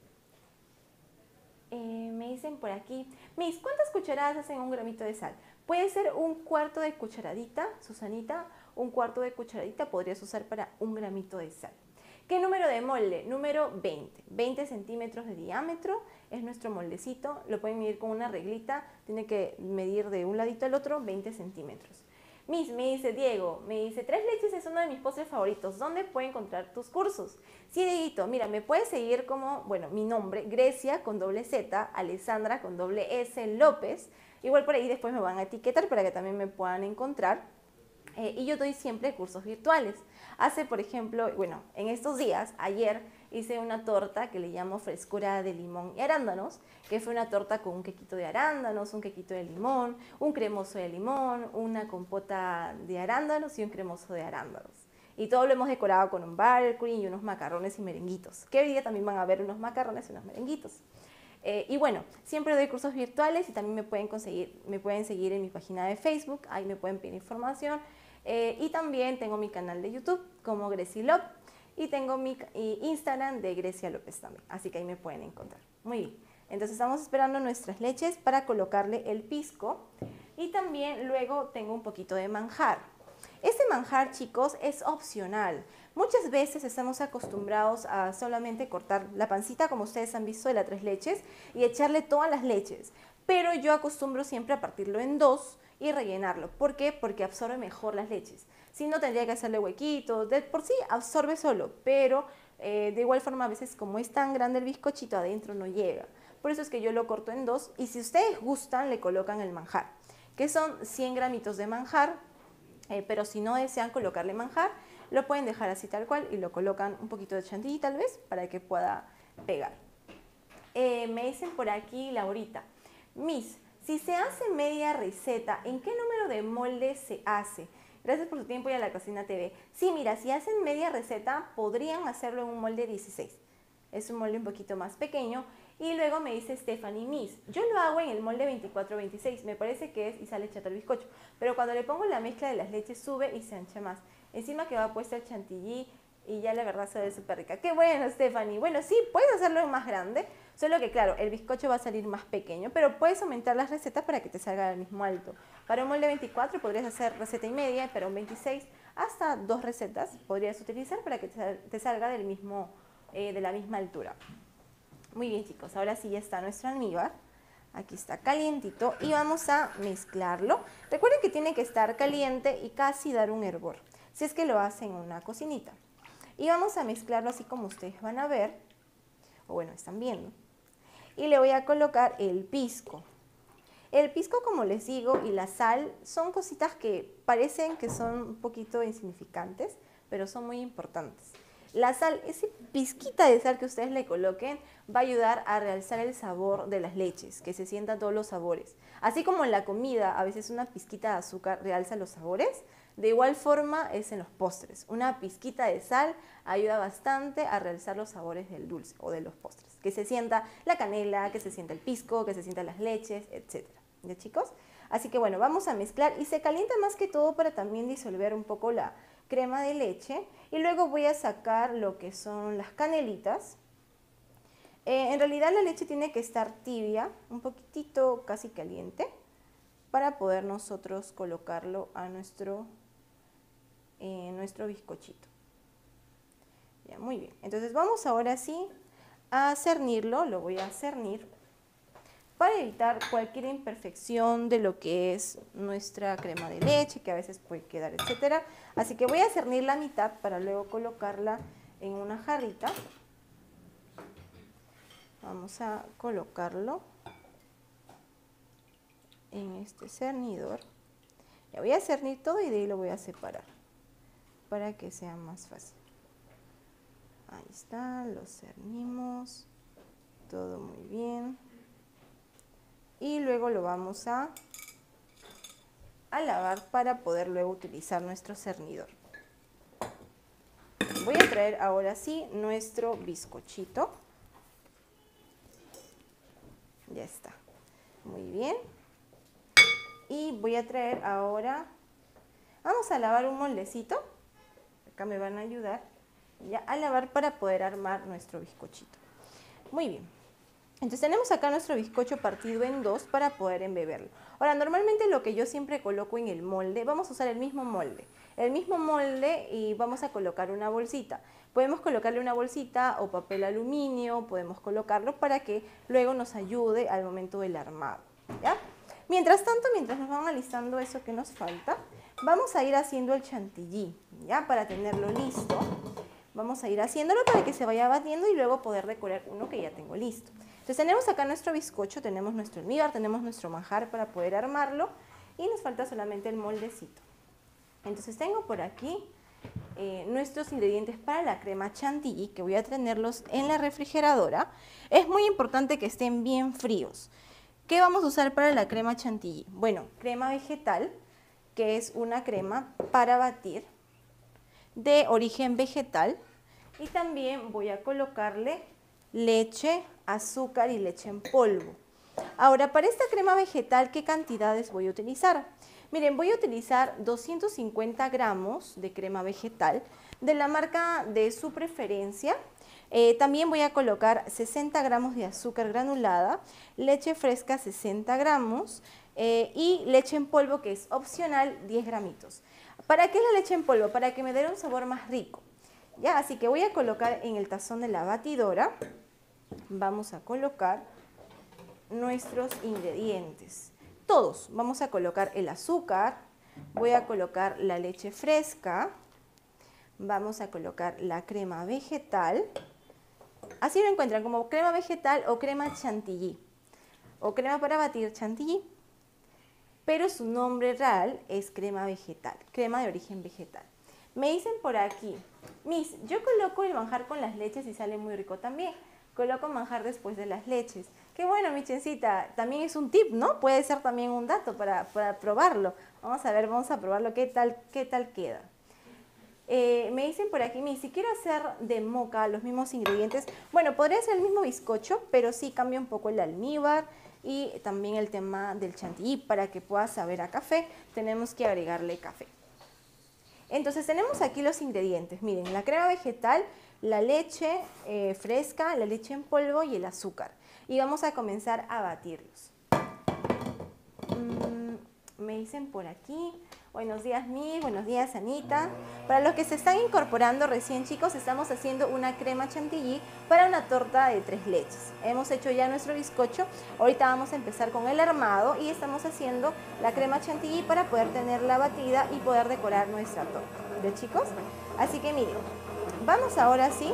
Eh, me dicen por aquí, Miss, ¿cuántas cucharadas hacen un gramito de sal? Puede ser un cuarto de cucharadita, Susanita, un cuarto de cucharadita podrías usar para un gramito de sal. ¿Qué número de molde? Número veinte, veinte centímetros de diámetro es nuestro moldecito, lo pueden medir con una reglita, tiene que medir de un ladito al otro veinte centímetros. Miss, me dice Diego, me dice, tres leches es uno de mis postres favoritos, ¿dónde puedo encontrar tus cursos? Sí, Dieguito, mira, me puedes seguir como, bueno, mi nombre, Grecia con doble Z, Alessandra con doble S, López, igual por ahí después me van a etiquetar para que también me puedan encontrar. Eh, y yo doy siempre cursos virtuales. Hace, por ejemplo, bueno, en estos días, ayer hice una torta que le llamo frescura de limón y arándanos, que fue una torta con un quequito de arándanos, un quequito de limón, un cremoso de limón, una compota de arándanos y un cremoso de arándanos. Y todo lo hemos decorado con un barley y unos macarrones y merenguitos, que hoy día también van a ver unos macarrones y unos merenguitos. Eh, y bueno, siempre doy cursos virtuales y también me pueden, conseguir, me pueden seguir en mi página de Facebook, ahí me pueden pedir información. Eh, y también tengo mi canal de YouTube como Grecia López y tengo mi Instagram de Grecia López también, así que ahí me pueden encontrar. Muy bien, entonces estamos esperando nuestras leches para colocarle el pisco y también luego tengo un poquito de manjar. Este manjar, chicos, es opcional. Muchas veces estamos acostumbrados a solamente cortar la pancita, como ustedes han visto, de las tres leches y echarle todas las leches, pero yo acostumbro siempre a partirlo en dos y rellenarlo. ¿Por qué? Porque absorbe mejor las leches. Si no, tendría que hacerle huequitos, de por sí absorbe solo, pero eh, de igual forma a veces como es tan grande el bizcochito adentro no llega. por eso es que yo lo corto en dos, y si ustedes gustan le colocan el manjar, que son cien gramitos de manjar, eh, pero si no desean colocarle manjar, lo pueden dejar así tal cual y lo colocan un poquito de chantilly tal vez para que pueda pegar. Eh, me dicen por aquí, Laurita, Miss, si se hace media receta, ¿en qué número de molde se hace? Gracias por su tiempo y a la Cocina T V. Sí, mira, si hacen media receta, podrían hacerlo en un molde dieciséis. Es un molde un poquito más pequeño. Y luego me dice Stephanie, Miss, yo lo hago en el molde veinticuatro veintiséis, me parece que es y sale chato el bizcocho. Pero cuando le pongo la mezcla de las leches sube y se ancha más. Encima que va puesta el chantilly y ya la verdad se ve súper rica. ¡Qué bueno, Stephanie! Bueno, sí, puedes hacerlo en más grande, solo que claro, el bizcocho va a salir más pequeño, pero puedes aumentar las recetas para que te salga del mismo alto. Para un molde veinticuatro podrías hacer receta y media, para un veintiséis hasta dos recetas podrías utilizar para que te salga del mismo, eh, de la misma altura. Muy bien, chicos, ahora sí ya está nuestro almíbar. Aquí está calientito y vamos a mezclarlo. Recuerden que tiene que estar caliente y casi dar un hervor, si es que lo hacen en una cocinita. Y vamos a mezclarlo así como ustedes van a ver, o bueno, están viendo. Y le voy a colocar el pisco. El pisco, como les digo, y la sal son cositas que parecen que son un poquito insignificantes, pero son muy importantes. La sal, ese pizquita de sal que ustedes le coloquen, va a ayudar a realzar el sabor de las leches, que se sientan todos los sabores. Así como en la comida, a veces una pizquita de azúcar realza los sabores, de igual forma es en los postres. Una pizquita de sal ayuda bastante a realzar los sabores del dulce o de los postres. Que se sienta la canela, que se sienta el pisco, que se sientan las leches, etcétera. ¿Ya, chicos? Así que bueno, vamos a mezclar y se calienta más que todo para también disolver un poco la crema de leche. Y luego voy a sacar lo que son las canelitas. Eh, en realidad la leche tiene que estar tibia, un poquitito casi caliente, para poder nosotros colocarlo a nuestro, eh, nuestro bizcochito. Ya, muy bien. Entonces vamos ahora sí a cernirlo, lo voy a cernir para evitar cualquier imperfección de lo que es nuestra crema de leche, que a veces puede quedar, etcétera. Así que voy a cernir la mitad para luego colocarla en una jarrita. Vamos a colocarlo en este cernidor. Ya voy a cernir todo y de ahí lo voy a separar para que sea más fácil. Ahí está, lo cernimos, todo muy bien. Y luego lo vamos a, a lavar para poder luego utilizar nuestro cernidor. Voy a traer ahora sí nuestro bizcochito. Ya está, muy bien. Y voy a traer ahora, vamos a lavar un moldecito, acá me van a ayudar, ya a lavar para poder armar nuestro bizcochito. Muy bien, entonces tenemos acá nuestro bizcocho partido en dos para poder embeberlo. Ahora, normalmente lo que yo siempre coloco en el molde, vamos a usar el mismo molde, el mismo molde y vamos a colocar una bolsita. Podemos colocarle una bolsita o papel aluminio, podemos colocarlo para que luego nos ayude al momento del armado, ¿ya? Mientras tanto, mientras nos van alistando eso que nos falta, vamos a ir haciendo el chantilly, ¿ya? Para tenerlo listo, vamos a ir haciéndolo para que se vaya batiendo y luego poder decorar uno que ya tengo listo. Entonces tenemos acá nuestro bizcocho, tenemos nuestro almíbar, tenemos nuestro manjar para poder armarlo y nos falta solamente el moldecito. Entonces tengo por aquí eh, nuestros ingredientes para la crema chantilly, que voy a tenerlos en la refrigeradora. Es muy importante que estén bien fríos. ¿Qué vamos a usar para la crema chantilly? Bueno, crema vegetal, que es una crema para batir de origen vegetal, y también voy a colocarle leche, azúcar y leche en polvo. Ahora, para esta crema vegetal, ¿qué cantidades voy a utilizar? Miren, voy a utilizar doscientos cincuenta gramos de crema vegetal de la marca de su preferencia. Eh, también voy a colocar sesenta gramos de azúcar granulada, leche fresca sesenta gramos eh, y leche en polvo, que es opcional, diez gramitos. ¿Para qué es la leche en polvo? Para que me dé un sabor más rico. ¿Ya? Así que voy a colocar en el tazón de la batidora, vamos a colocar nuestros ingredientes. Todos, vamos a colocar el azúcar, voy a colocar la leche fresca, vamos a colocar la crema vegetal, Así lo encuentran como crema vegetal o crema chantilly, o crema para batir chantilly. Pero su nombre real es crema vegetal, crema de origen vegetal. Me dicen por aquí, Miss, yo coloco el manjar con las leches y sale muy rico también. Coloco manjar después de las leches. Qué bueno, mi chencita, también es un tip, ¿no? Puede ser también un dato para, para probarlo. Vamos a ver, vamos a probarlo, qué tal, qué tal queda. Eh, me dicen por aquí, Miss, si quiero hacer de moca los mismos ingredientes, bueno, podría ser el mismo bizcocho, pero sí cambia un poco el almíbar y también el tema del chantilly. Para que pueda saber a café, tenemos que agregarle café. Entonces tenemos aquí los ingredientes. Miren, la crema vegetal, la leche eh, fresca, la leche en polvo y el azúcar. Y vamos a comenzar a batirlos. Mm, me dicen por aquí, buenos días Miss, buenos días Anita. Para los que se están incorporando recién, chicos, estamos haciendo una crema chantilly para una torta de tres leches. Hemos hecho ya nuestro bizcocho, ahorita vamos a empezar con el armado y estamos haciendo la crema chantilly para poder tenerla batida y poder decorar nuestra torta. ¿De chicos? Así que miren, vamos ahora sí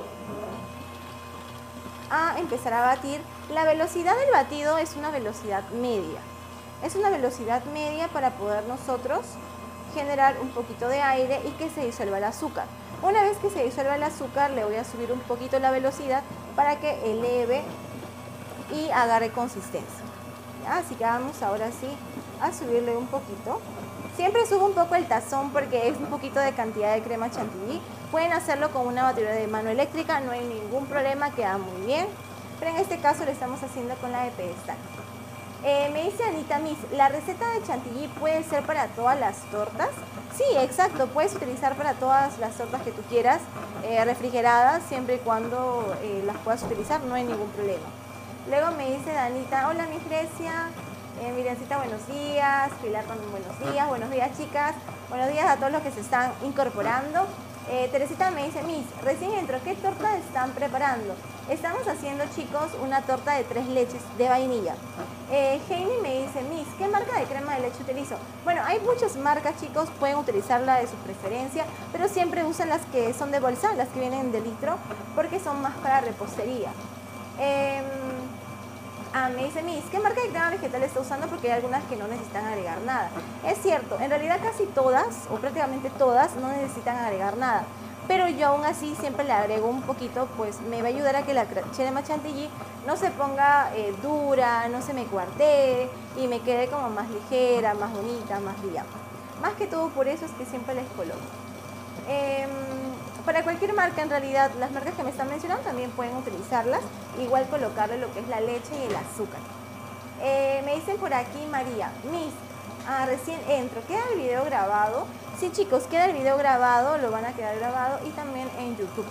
a empezar a batir. La velocidad del batido es una velocidad media. Es una velocidad media para poder nosotros generar un poquito de aire y que se disuelva el azúcar. Una vez que se disuelva el azúcar, le voy a subir un poquito la velocidad para que eleve y agarre consistencia. ¿Ya? Así que vamos ahora sí a subirle un poquito. Siempre subo un poco el tazón porque es un poquito de cantidad de crema chantilly. Pueden hacerlo con una batidora de mano eléctrica, no hay ningún problema, queda muy bien. Pero en este caso lo estamos haciendo con la de pedestal. Eh, me dice Anita, Miss, ¿la receta de chantilly puede ser para todas las tortas? Sí, exacto, puedes utilizar para todas las tortas que tú quieras, eh, refrigeradas, siempre y cuando eh, las puedas utilizar, no hay ningún problema. Luego me dice Anita, hola Miss Grecia, eh, Mirencita, buenos días, Pilar también buenos días, buenos días chicas, buenos días a todos los que se están incorporando. Eh, Teresita me dice, Miss, recién entro, ¿qué torta están preparando? Estamos haciendo, chicos, una torta de tres leches de vainilla. Eh, Heini me dice, Miss, ¿qué marca de crema de leche utilizo? Bueno, hay muchas marcas, chicos, pueden utilizar la de su preferencia, pero siempre usan las que son de bolsa, las que vienen de litro, porque son más para repostería. Eh, Ah, me dice, Miss, ¿qué marca de crema vegetal está usando? Porque hay algunas que no necesitan agregar nada. Es cierto, en realidad casi todas, o prácticamente todas, no necesitan agregar nada. Pero yo aún así siempre le agrego un poquito, pues me va a ayudar a que la crema chantilly no se ponga eh, dura, no se me cuartee y me quede como más ligera, más bonita, más brillante. Más que todo por eso es que siempre les coloco. Eh, para cualquier marca, en realidad, las marcas que me están mencionando también pueden utilizarlas, igual colocarle lo que es la leche y el azúcar. Eh, me dicen por aquí, María, Miss, ah, recién entro, ¿queda el video grabado? Sí, chicos, queda el video grabado, lo van a quedar grabado y también en YouTube.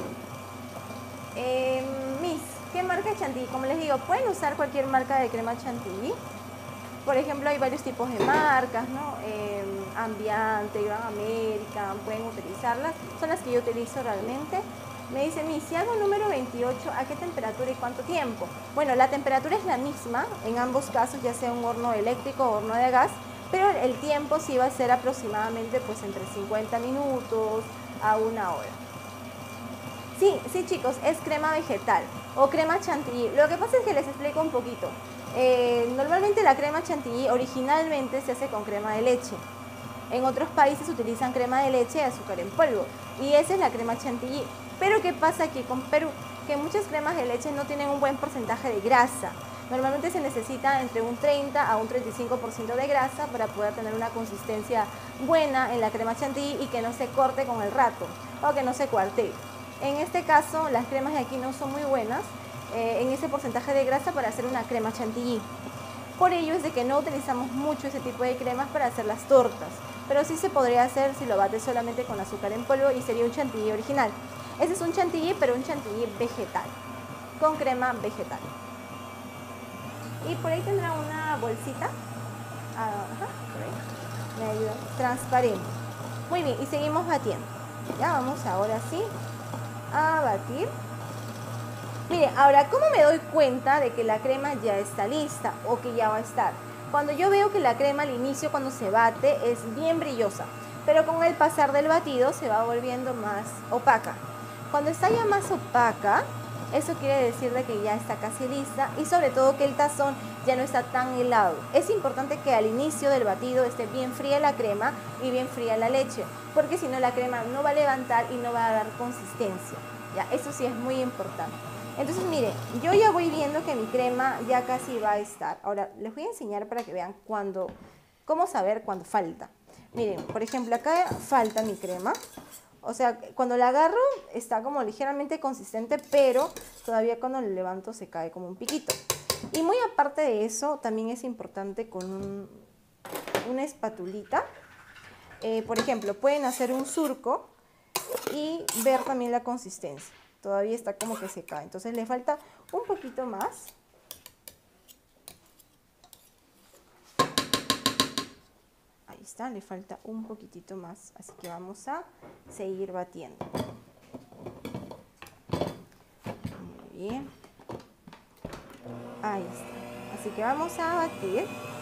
Eh, Miss, ¿qué marca de chantilly? Como les digo, pueden usar cualquier marca de crema chantilly. Por ejemplo, hay varios tipos de marcas, ¿no? Eh, Ambiante, Gran American, pueden utilizarlas. Son las que yo utilizo realmente. Me dice, Miss, si hago número veintiocho, ¿a qué temperatura y cuánto tiempo? Bueno, la temperatura es la misma en ambos casos, ya sea un horno eléctrico o horno de gas, pero el tiempo sí va a ser aproximadamente pues entre cincuenta minutos a una hora. Sí, sí chicos, es crema vegetal o crema chantilly. Lo que pasa es que les explico un poquito. Eh, normalmente la crema chantilly originalmente se hace con crema de leche. En otros países utilizan crema de leche y azúcar en polvo. Y esa es la crema chantilly. Pero ¿qué pasa aquí con Perú? Que muchas cremas de leche no tienen un buen porcentaje de grasa. Normalmente se necesita entre un treinta a un treinta y cinco por ciento de grasa para poder tener una consistencia buena en la crema chantilly y que no se corte con el rato o que no se cuartee. En este caso, las cremas de aquí no son muy buenas eh, en ese porcentaje de grasa para hacer una crema chantilly. Por ello es de que no utilizamos mucho ese tipo de cremas para hacer las tortas, pero sí se podría hacer si lo bates solamente con azúcar en polvo y sería un chantilly original. Ese es un chantilly, pero un chantilly vegetal, con crema vegetal. Y por ahí tendrá una bolsita, ajá, por ahí, me ayuda, transparente. Muy bien, y seguimos batiendo. Ya vamos ahora sí a batir. Mire, ahora, ¿cómo me doy cuenta de que la crema ya está lista o que ya va a estar? Cuando yo veo que la crema al inicio, cuando se bate, es bien brillosa, pero con el pasar del batido se va volviendo más opaca. Cuando está ya más opaca, Eso quiere decir de que ya está casi lista y sobre todo que el tazón ya no está tan helado. Es importante que al inicio del batido esté bien fría la crema y bien fría la leche, porque si no la crema no va a levantar y no va a dar consistencia. Ya, eso sí es muy importante. Entonces, miren, yo ya voy viendo que mi crema ya casi va a estar. Ahora, les voy a enseñar para que vean cuando, cómo saber cuándo falta. Miren, por ejemplo, acá falta mi crema. O sea, cuando la agarro está como ligeramente consistente, pero todavía cuando le levanto se cae como un piquito. Y muy aparte de eso, también es importante con un, una espatulita. Eh, por ejemplo, pueden hacer un surco y ver también la consistencia. Todavía está como que se cae, entonces le falta un poquito más. Ahí está, le falta un poquitito más, así que vamos a seguir batiendo. Muy bien. Ahí está. Así que vamos a batir.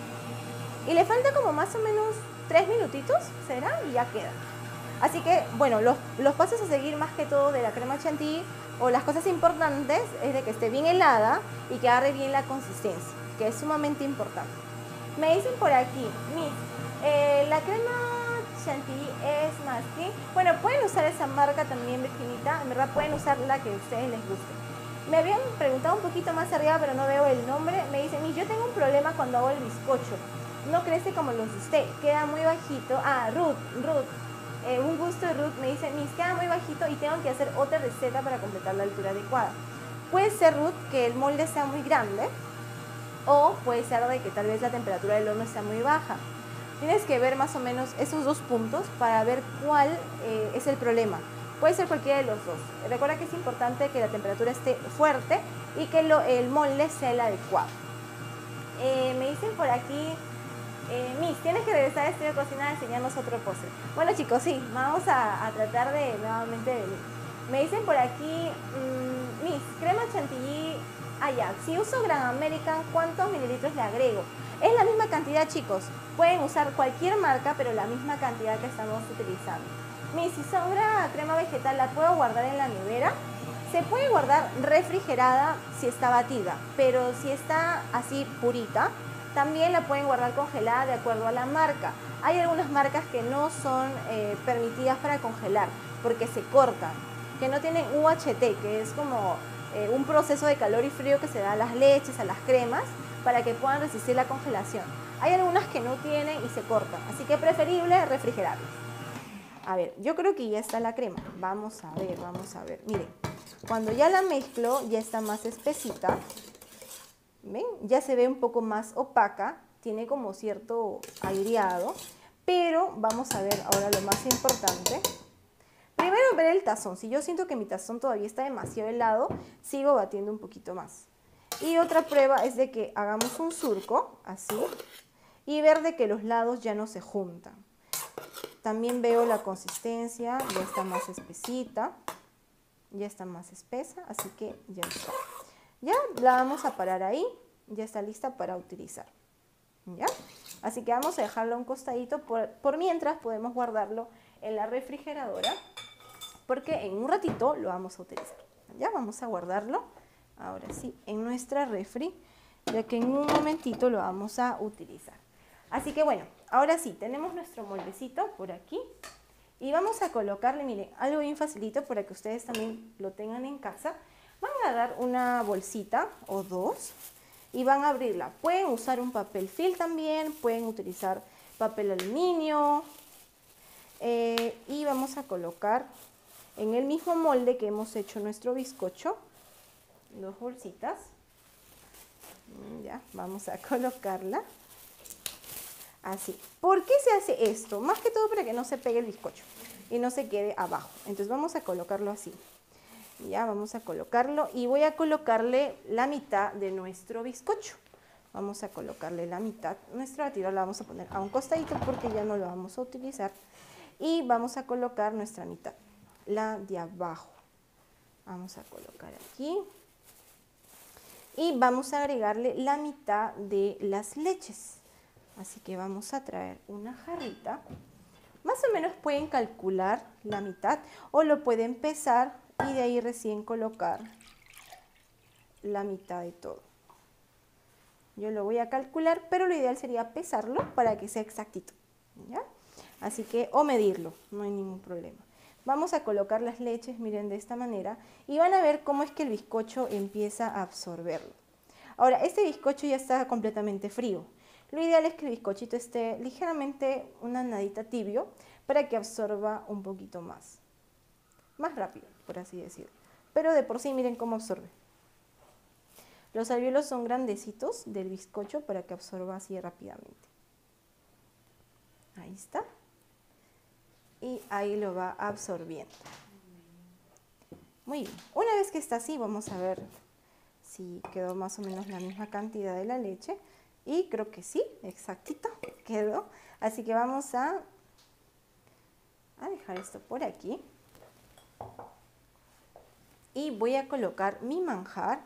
Y le falta como más o menos tres minutitos, ¿será? Y ya queda. Así que, bueno, los, los pasos a seguir más que todo de la crema chantilly o las cosas importantes es de que esté bien helada y que agarre bien la consistencia, que es sumamente importante. Me dicen por aquí, Miss, eh, la crema chantilly es masking. Bueno, pueden usar esa marca también, Virginita. En verdad pueden usar la que a ustedes les guste. Me habían preguntado un poquito más arriba, pero no veo el nombre. Me dicen, Miss, yo tengo un problema cuando hago el bizcocho. No crece como los de usted, queda muy bajito. Ah, Ruth, Ruth. Eh, un gusto, Ruth. Me dice, Miss, queda muy bajito y tengo que hacer otra receta para completar la altura adecuada. Puede ser, Ruth, que el molde sea muy grande o puede ser de que tal vez la temperatura del horno sea muy baja. Tienes que ver más o menos esos dos puntos para ver cuál eh, es el problema. Puede ser cualquiera de los dos. Recuerda que es importante que la temperatura esté fuerte y que lo, el molde sea el adecuado. Eh, me dicen por aquí... Eh, Miss, tienes que regresar a Estudio Cocina a enseñarnos otro postre. Bueno, chicos, sí, vamos a, a tratar de nuevamente venir. Me dicen por aquí, mmm, Miss, crema chantilly Ajax. Si uso Gran American, ¿cuántos mililitros le agrego? Es la misma cantidad, chicos. Pueden usar cualquier marca, pero la misma cantidad que estamos utilizando. Miss, si sobra crema vegetal, ¿la puedo guardar en la nevera? Se puede guardar refrigerada si está batida, pero si está así purita, también la pueden guardar congelada de acuerdo a la marca. Hay algunas marcas que no son eh, permitidas para congelar porque se cortan, que no tienen U H T, que es como eh, un proceso de calor y frío que se da a las leches, a las cremas, para que puedan resistir la congelación. Hay algunas que no tienen y se cortan, así que es preferible refrigerarlas. A ver, yo creo que ya está la crema. Vamos a ver, vamos a ver. Miren, cuando ya la mezclo, ya está más espesita. ¿Ven? Ya se ve un poco más opaca, tiene como cierto aireado, pero vamos a ver ahora lo más importante. Primero ver el tazón. Si yo siento que mi tazón todavía está demasiado helado, sigo batiendo un poquito más. Y otra prueba es de que hagamos un surco, así, y ver de que los lados ya no se juntan. También veo la consistencia, ya está más espesita, ya está más espesa, así que ya está. Ya la vamos a parar ahí, ya está lista para utilizar. ¿Ya? Así que vamos a dejarlo a un costadito, por, por mientras podemos guardarlo en la refrigeradora, porque en un ratito lo vamos a utilizar. Ya vamos a guardarlo, ahora sí, en nuestra refri, ya que en un momentito lo vamos a utilizar. Así que bueno, ahora sí, tenemos nuestro moldecito por aquí y vamos a colocarle, miren, algo bien facilito para que ustedes también lo tengan en casa. Van a agarrar una bolsita o dos y van a abrirla. Pueden usar un papel film también, pueden utilizar papel aluminio. Eh, y vamos a colocar en el mismo molde que hemos hecho nuestro bizcocho, dos bolsitas. Ya, vamos a colocarla. Así. ¿Por qué se hace esto? Más que todo para que no se pegue el bizcocho y no se quede abajo. Entonces vamos a colocarlo así. Ya vamos a colocarlo y voy a colocarle la mitad de nuestro bizcocho. Vamos a colocarle la mitad. Nuestra batidora la vamos a poner a un costadito porque ya no lo vamos a utilizar. Y vamos a colocar nuestra mitad, la de abajo. Vamos a colocar aquí. Y vamos a agregarle la mitad de las leches. Así que vamos a traer una jarrita. Más o menos pueden calcular la mitad o lo pueden pesar y de ahí recién colocar la mitad de todo. Yo lo voy a calcular, pero lo ideal sería pesarlo para que sea exactito, ¿ya? Así que, o medirlo, no hay ningún problema. Vamos a colocar las leches, miren, de esta manera, y van a ver cómo es que el bizcocho empieza a absorberlo. Ahora, este bizcocho ya está completamente frío. Lo ideal es que el bizcochito esté ligeramente una nadita tibio para que absorba un poquito más. Más rápido, por así decirlo. Pero de por sí, miren cómo absorbe. Los alvéolos son grandecitos del bizcocho para que absorba así rápidamente. Ahí está. Y ahí lo va absorbiendo. Muy bien. Una vez que está así, vamos a ver si quedó más o menos la misma cantidad de la leche. Y creo que sí, exactito, quedó. Así que vamos a, a dejar esto por aquí. Y voy a colocar mi manjar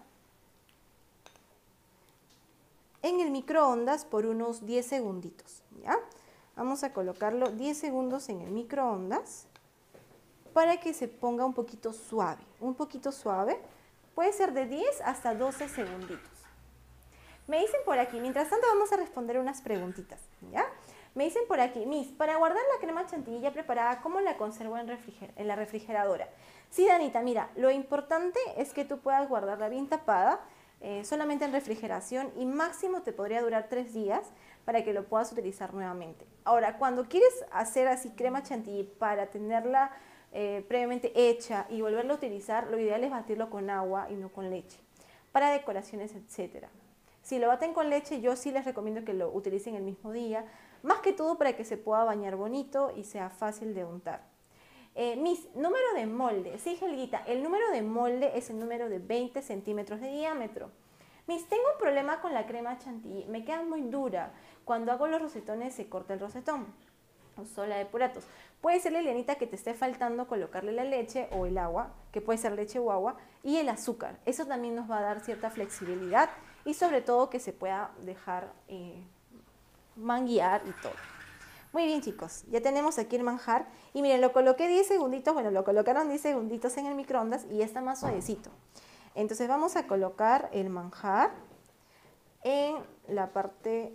en el microondas por unos diez segunditos, ¿ya? Vamos a colocarlo diez segundos en el microondas para que se ponga un poquito suave, un poquito suave. Puede ser de diez hasta doce segunditos. Me dicen por aquí, mientras tanto vamos a responder unas preguntitas, ¿ya? Me dicen por aquí, Miss, para guardar la crema chantilly ya preparada, ¿cómo la conservo en, refriger en la refrigeradora? Sí, Danita, mira, lo importante es que tú puedas guardarla bien tapada, eh, solamente en refrigeración, y máximo te podría durar tres días para que lo puedas utilizar nuevamente. Ahora, cuando quieres hacer así crema chantilly para tenerla eh, previamente hecha y volverla a utilizar, lo ideal es batirlo con agua y no con leche, para decoraciones, etcétera. Si lo baten con leche, yo sí les recomiendo que lo utilicen el mismo día, más que todo para que se pueda bañar bonito y sea fácil de untar. Eh, Miss, número de molde. Sí, Helguita, el número de molde es el número de veinte centímetros de diámetro. Miss, tengo un problema con la crema chantilly, me queda muy dura. Cuando hago los rosetones se corta el rosetón. Uso la de Puratos. Puede ser, Lilianita, que te esté faltando colocarle la leche o el agua, que puede ser leche o agua, y el azúcar. Eso también nos va a dar cierta flexibilidad y sobre todo que se pueda dejar eh, manguear y todo. Muy bien, chicos, ya tenemos aquí el manjar y miren, lo coloqué diez segunditos, bueno, lo colocaron diez segunditos en el microondas y ya está más suavecito. Entonces vamos a colocar el manjar en la parte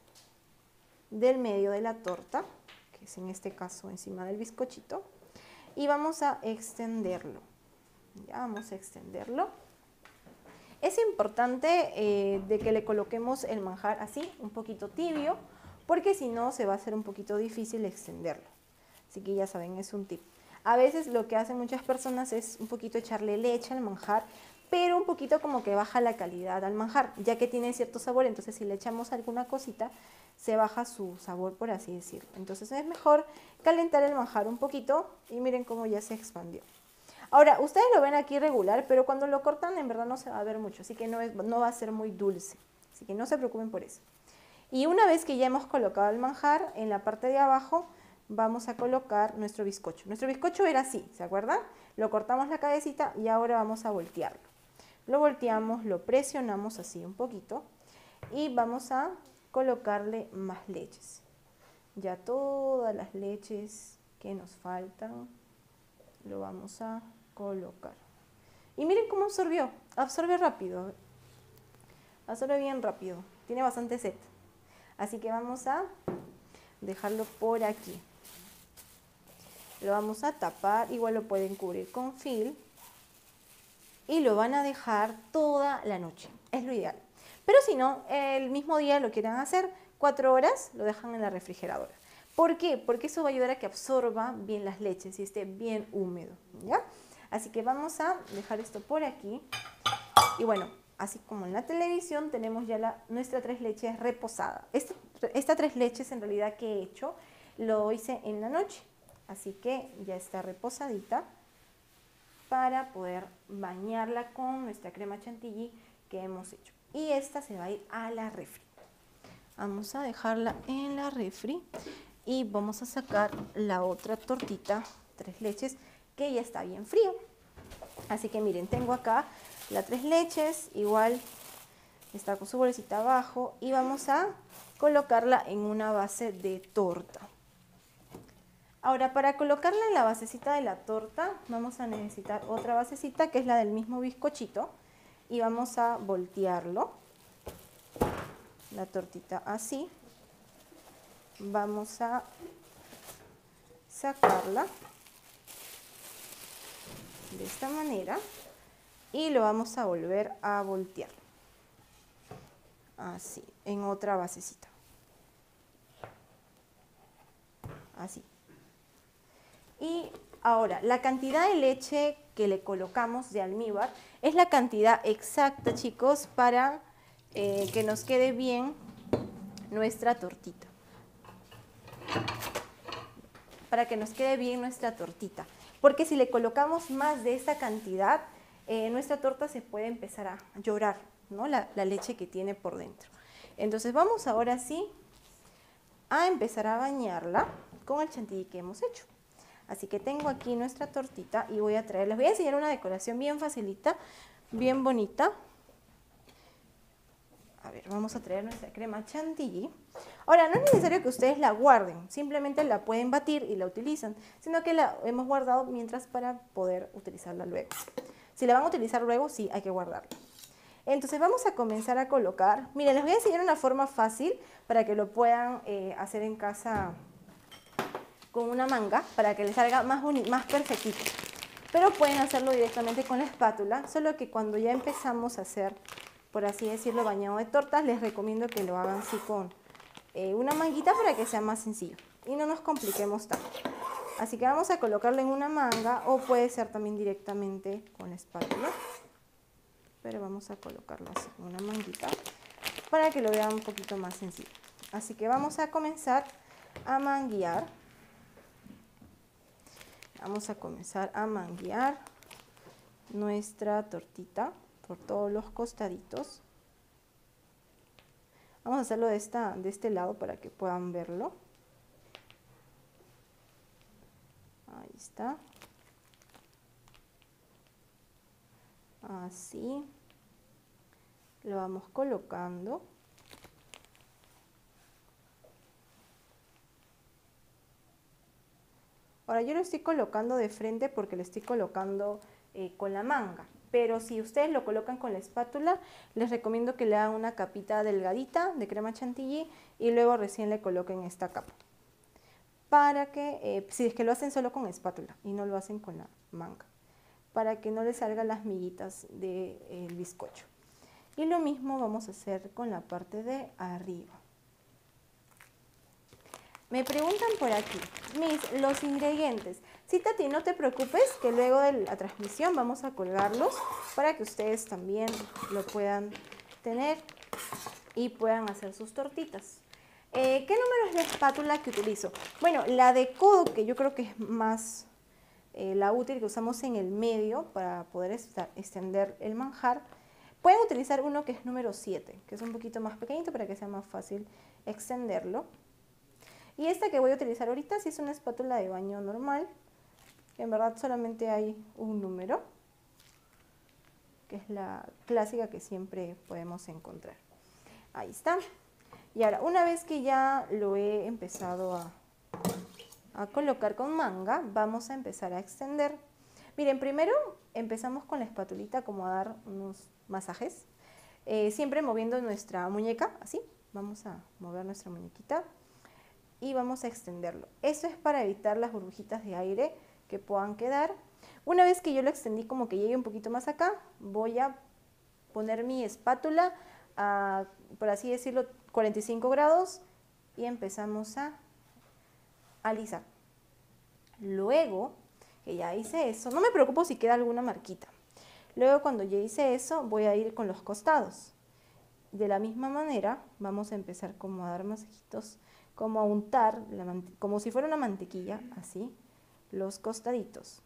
del medio de la torta, que es en este caso encima del bizcochito, y vamos a extenderlo. Ya vamos a extenderlo. Es importante eh, de que le coloquemos el manjar así, un poquito tibio, porque si no se va a hacer un poquito difícil extenderlo. Así que ya saben, es un tip. A veces lo que hacen muchas personas es un poquito echarle leche al manjar, pero un poquito como que baja la calidad al manjar, ya que tiene cierto sabor, entonces si le echamos alguna cosita, se baja su sabor, por así decirlo. Entonces es mejor calentar el manjar un poquito y miren cómo ya se expandió. Ahora, ustedes lo ven aquí regular, pero cuando lo cortan en verdad no se va a ver mucho, así que no, es, no va a ser muy dulce, así que no se preocupen por eso. Y una vez que ya hemos colocado el manjar, en la parte de abajo vamos a colocar nuestro bizcocho. Nuestro bizcocho era así, ¿se acuerdan? Lo cortamos la cabecita y ahora vamos a voltearlo. Lo volteamos, lo presionamos así un poquito y vamos a colocarle más leches. Ya todas las leches que nos faltan lo vamos a colocar. Y miren cómo absorbió, absorbe rápido, absorbe bien rápido, tiene bastante sed. Así que vamos a dejarlo por aquí. Lo vamos a tapar, igual lo pueden cubrir con film y lo van a dejar toda la noche, es lo ideal. Pero si no, el mismo día lo quieren hacer, cuatro horas, lo dejan en la refrigeradora. ¿Por qué? Porque eso va a ayudar a que absorba bien las leches y esté bien húmedo, ¿ya? Así que vamos a dejar esto por aquí. Y bueno, así como en la televisión, tenemos ya la, nuestra tres leches reposada. Esta, esta tres leches en realidad que he hecho, lo hice en la noche. Así que ya está reposadita para poder bañarla con nuestra crema chantilly que hemos hecho. Y esta se va a ir a la refri. Vamos a dejarla en la refri y vamos a sacar la otra tortita, tres leches, que ya está bien fría. Así que miren, tengo acá la tres leches, igual está con su bolsita abajo y vamos a colocarla en una base de torta. Ahora, para colocarla en la basecita de la torta, vamos a necesitar otra basecita que es la del mismo bizcochito y vamos a voltearlo. La tortita así. Vamos a sacarla de esta manera y lo vamos a volver a voltear. Así, en otra basecita. Así. Y ahora, la cantidad de leche que le colocamos de almíbar es la cantidad exacta, chicos, para eh, que nos quede bien nuestra tortita. Para que nos quede bien nuestra tortita. Porque si le colocamos más de esta cantidad, eh, nuestra torta se puede empezar a llorar, ¿no? La, la leche que tiene por dentro. Entonces vamos ahora sí a empezar a bañarla con el chantilly que hemos hecho. Así que tengo aquí nuestra tortita y voy a traer, les voy a enseñar una decoración bien facilita, bien bonita. A ver, vamos a traer nuestra crema chantilly. Ahora, no es necesario que ustedes la guarden, simplemente la pueden batir y la utilizan, sino que la hemos guardado mientras para poder utilizarla luego. Si la van a utilizar luego, sí, hay que guardarla. Entonces vamos a comenzar a colocar, miren, les voy a enseñar una forma fácil para que lo puedan eh, hacer en casa con una manga, para que les salga más, más perfectito. Pero pueden hacerlo directamente con la espátula, solo que cuando ya empezamos a hacer, por así decirlo, bañado de tortas, les recomiendo que lo hagan así con eh, una manguita para que sea más sencillo y no nos compliquemos tanto. Así que vamos a colocarlo en una manga o puede ser también directamente con la espátula. Pero vamos a colocarlo así con una manguita para que lo vean un poquito más sencillo. Así que vamos a comenzar a manguear. Vamos a comenzar a manguear nuestra tortita por todos los costaditos. Vamos a hacerlo de, esta, de este lado para que puedan verlo. Ahí está. Así. Lo vamos colocando. Ahora yo lo estoy colocando de frente porque lo estoy colocando eh, con la manga. Pero si ustedes lo colocan con la espátula, les recomiendo que le hagan una capita delgadita de crema chantilly y luego recién le coloquen esta capa. Para que, eh, si es que lo hacen solo con espátula y no lo hacen con la manga, para que no les salgan las miguitas del eh, bizcocho. Y lo mismo vamos a hacer con la parte de arriba. Me preguntan por aquí, mis, los ingredientes. Sí, Tati, no te preocupes que luego de la transmisión vamos a colgarlos para que ustedes también lo puedan tener y puedan hacer sus tortitas. Eh, ¿Qué número es la espátula que utilizo? Bueno, la de codo, que yo creo que es más eh, la útil, que usamos en el medio para poder estar, extender el manjar. Pueden utilizar uno que es número siete, que es un poquito más pequeñito para que sea más fácil extenderlo. Y esta que voy a utilizar ahorita sí es una espátula de baño normal, que en verdad solamente hay un número, que es la clásica que siempre podemos encontrar. Ahí está. Y ahora, una vez que ya lo he empezado a, a colocar con manga, vamos a empezar a extender. Miren, primero empezamos con la espatulita como a dar unos masajes, eh, siempre moviendo nuestra muñeca, así. Vamos a mover nuestra muñequita y vamos a extenderlo. Eso es para evitar las burbujitas de aire que puedan quedar. Una vez que yo lo extendí como que llegue un poquito más acá, voy a poner mi espátula a, por así decirlo, cuarenta y cinco grados y empezamos a alisar. Luego que ya hice eso, no me preocupo si queda alguna marquita. Luego cuando ya hice eso, voy a ir con los costados. De la misma manera, vamos a empezar como a dar masajitos, como a untar, la como si fuera una mantequilla, así, los costaditos.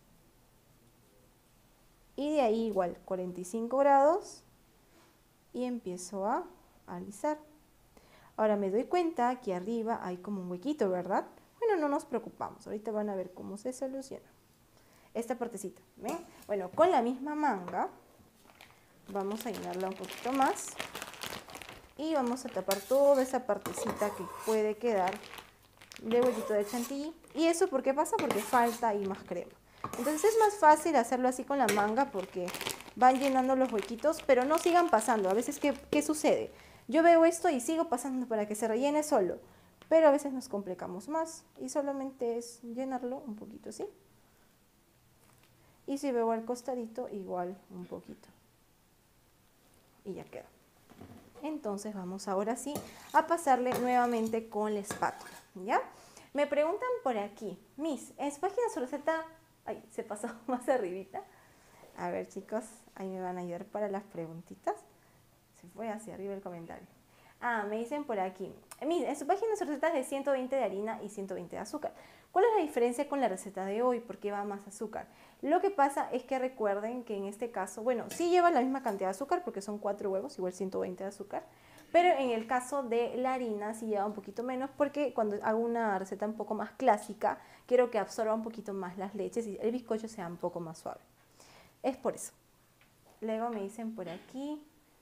Y de ahí igual, cuarenta y cinco grados y empiezo a alisar. Ahora me doy cuenta que arriba hay como un huequito, ¿verdad? Bueno, no nos preocupamos, ahorita van a ver cómo se soluciona esta partecita, ¿ven? Bueno, con la misma manga vamos a llenarla un poquito más y vamos a tapar toda esa partecita que puede quedar de huequito de chantilly. ¿Y eso por qué pasa? Porque falta ahí más crema. Entonces es más fácil hacerlo así con la manga porque van llenando los huequitos, pero no sigan pasando. A veces, ¿qué, qué sucede? Yo veo esto y sigo pasando para que se rellene solo, pero a veces nos complicamos más y solamente es llenarlo un poquito así. Y si veo al costadito, igual un poquito. Y ya queda. Entonces vamos ahora sí a pasarle nuevamente con la espátula, ¿ya? Me preguntan por aquí, Miss, ¿en su página su receta? Ay, se pasó más arribita. A ver, chicos, ahí me van a ayudar para las preguntitas. Se fue hacia arriba el comentario. Ah, me dicen por aquí, Miss, en su página su receta es de ciento veinte de harina y ciento veinte de azúcar. ¿Cuál es la diferencia con la receta de hoy? ¿Por qué va más azúcar? Lo que pasa es que recuerden que en este caso, bueno, sí lleva la misma cantidad de azúcar porque son cuatro huevos, igual ciento veinte de azúcar, pero en el caso de la harina sí lleva un poquito menos porque cuando hago una receta un poco más clásica, quiero que absorba un poquito más las leches y el bizcocho sea un poco más suave. Es por eso. Luego me dicen por aquí,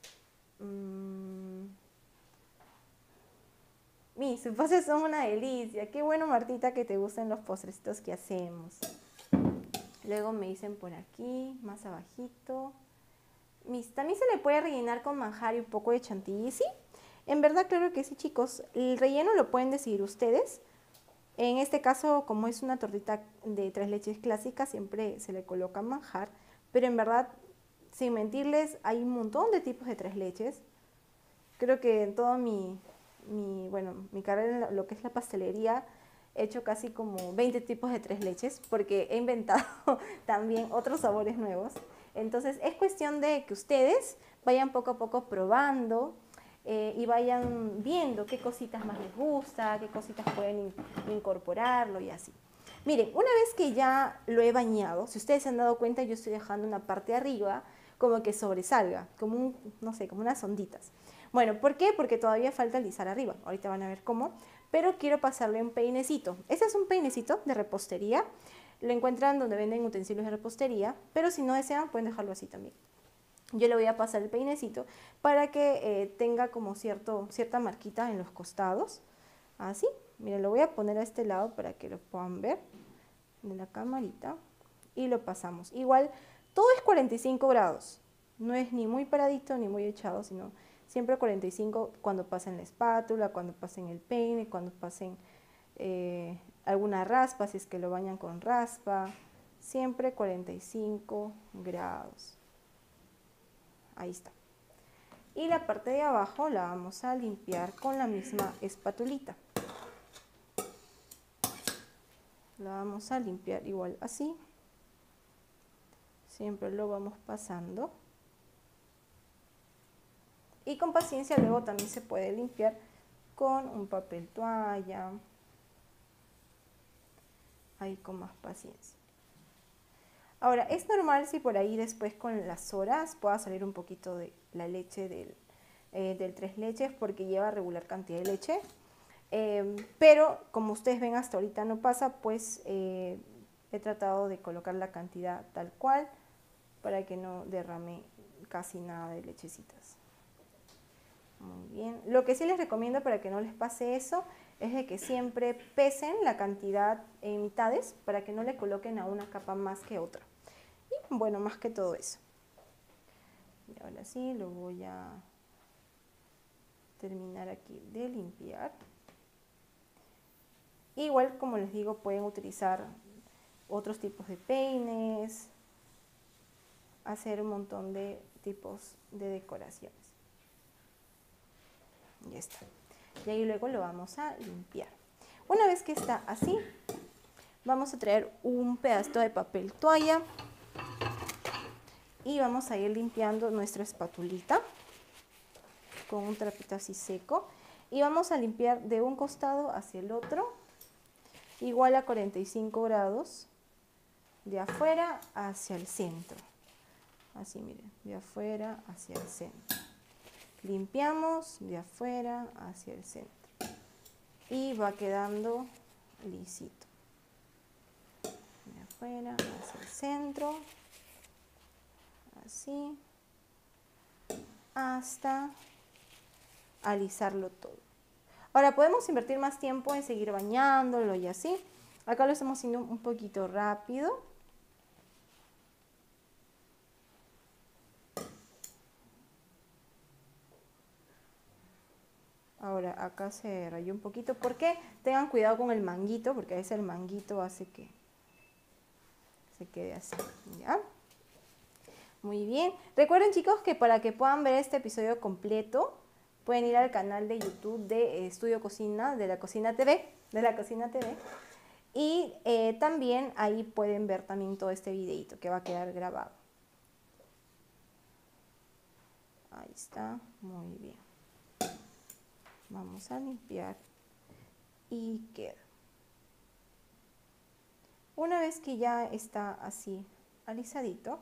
mmm, mis sus postres son una delicia. Qué bueno, Martita, que te gusten los postrecitos que hacemos. Luego me dicen por aquí, más abajito. Mis, también se le puede rellenar con manjar y un poco de chantilly, ¿sí? En verdad, claro que sí, chicos. El relleno lo pueden decidir ustedes. En este caso, como es una tortita de tres leches clásica, siempre se le coloca manjar. Pero en verdad, sin mentirles, hay un montón de tipos de tres leches. Creo que en todo mi, mi, bueno, mi carrera en lo que es la pastelería, he hecho casi como veinte tipos de tres leches porque he inventado también otros sabores nuevos. Entonces es cuestión de que ustedes vayan poco a poco probando eh, y vayan viendo qué cositas más les gusta, qué cositas pueden in incorporarlo y así. Miren, una vez que ya lo he bañado, si ustedes se han dado cuenta, yo estoy dejando una parte arriba como que sobresalga, como un, no sé, como unas onditas. Bueno, ¿por qué? Porque todavía falta alisar arriba. Ahorita van a ver cómo. Pero quiero pasarle un peinecito. Este es un peinecito de repostería. Lo encuentran donde venden utensilios de repostería, pero si no desean pueden dejarlo así también. Yo le voy a pasar el peinecito para que eh, tenga como cierto, cierta marquita en los costados. Así. Miren, lo voy a poner a este lado para que lo puedan ver de la camarita. Y lo pasamos. Igual, todo es cuarenta y cinco grados. No es ni muy paradito ni muy echado, sino siempre cuarenta y cinco cuando pasen la espátula, cuando pasen el peine, cuando pasen eh, alguna raspa, si es que lo bañan con raspa. Siempre cuarenta y cinco grados. Ahí está. Y la parte de abajo la vamos a limpiar con la misma espatulita. La vamos a limpiar igual así. Siempre lo vamos pasando. Y con paciencia luego también se puede limpiar con un papel toalla. Ahí con más paciencia. Ahora, es normal si por ahí después con las horas pueda salir un poquito de la leche del, eh, del tres leches porque lleva regular cantidad de leche. Eh, pero como ustedes ven hasta ahorita no pasa, pues eh, he tratado de colocar la cantidad tal cual para que no derrame casi nada de lechecitas. Muy bien. Lo que sí les recomiendo para que no les pase eso es de que siempre pesen la cantidad en mitades para que no le coloquen a una capa más que otra. Y bueno, más que todo eso. Y ahora sí lo voy a terminar aquí de limpiar. Igual, como les digo, pueden utilizar otros tipos de peines, hacer un montón de tipos de decoraciones. Ya está. Y ahí luego lo vamos a limpiar. Una vez que está así, vamos a traer un pedazo de papel toalla y vamos a ir limpiando nuestra espatulita con un trapito así seco y vamos a limpiar de un costado hacia el otro, igual a cuarenta y cinco grados, de afuera hacia el centro. Así, miren, de afuera hacia el centro. Limpiamos de afuera hacia el centro y va quedando lisito. De afuera hacia el centro, así, hasta alisarlo todo. Ahora podemos invertir más tiempo en seguir bañándolo y así. Acá lo estamos haciendo un poquito rápido. Ahora acá se rayó un poquito. ¿Por qué? Tengan cuidado con el manguito, porque a veces el manguito hace que se quede así, ¿ya? Muy bien. Recuerden, chicos, que para que puedan ver este episodio completo, pueden ir al canal de YouTube de Estudio Cocina, de la Cocina T V, de la Cocina T V. Y eh, también ahí pueden ver también todo este videito que va a quedar grabado. Ahí está, muy bien. Vamos a limpiar y queda. Una vez que ya está así alisadito,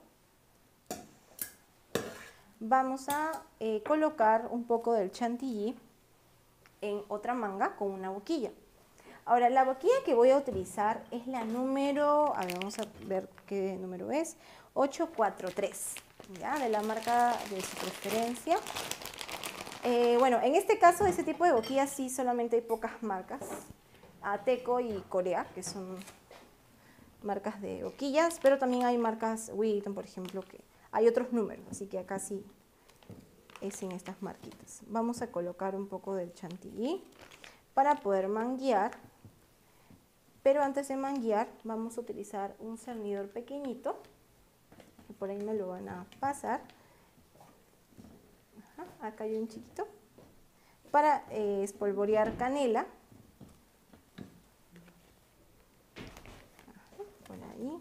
vamos a eh, colocar un poco del chantilly en otra manga con una boquilla. Ahora, la boquilla que voy a utilizar es la número, a ver, vamos a ver qué número es, ocho cuatro tres, ¿ya? De la marca de su preferencia. Eh, bueno, en este caso, ese tipo de boquillas sí solamente hay pocas marcas, Ateco y Corea, que son marcas de boquillas, pero también hay marcas Wilton, por ejemplo, que hay otros números, así que acá sí es en estas marquitas. Vamos a colocar un poco del chantilly para poder manguear, pero antes de manguear vamos a utilizar un cernidor pequeñito, que por ahí me lo van a pasar. Ajá, acá hay un chiquito, para eh, espolvorear canela. Ajá, por ahí.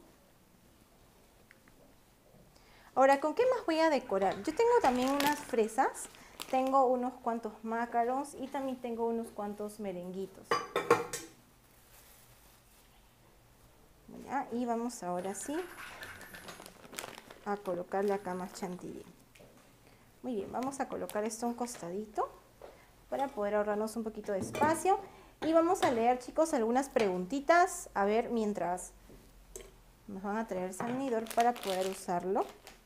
Ahora, ¿con qué más voy a decorar? Yo tengo también unas fresas, tengo unos cuantos macarons y también tengo unos cuantos merenguitos. ¿Ya? Y vamos ahora sí a colocarle acá más chantilly. Muy bien, vamos a colocar esto a un costadito para poder ahorrarnos un poquito de espacio. Y vamos a leer, chicos, algunas preguntitas, a ver, mientras nos van a traer el cernidor para poder usarlo.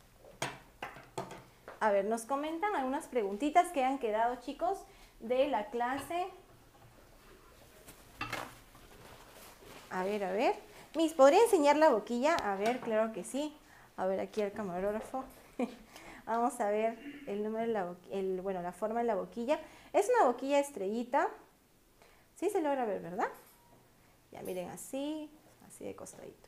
A ver, nos comentan algunas preguntitas que han quedado, chicos, de la clase. A ver, a ver. Miss, ¿podría enseñar la boquilla? A ver, claro que sí. A ver, aquí el camarógrafo. Vamos a ver el número de la boquilla, el, bueno, la forma de la boquilla. Es una boquilla estrellita. Sí se logra ver, ¿verdad? Ya miren, así, así de costadito.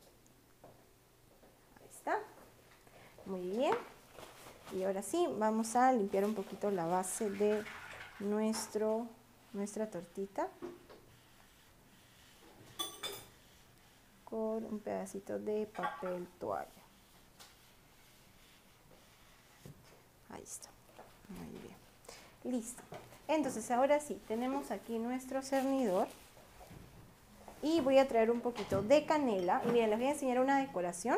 Ahí está. Muy bien. Y ahora sí, vamos a limpiar un poquito la base de nuestro, nuestra tortita con un pedacito de papel toalla. Ahí está. Muy bien. Listo. Entonces, ahora sí, tenemos aquí nuestro cernidor. Y voy a traer un poquito de canela. Y miren, les voy a enseñar una decoración.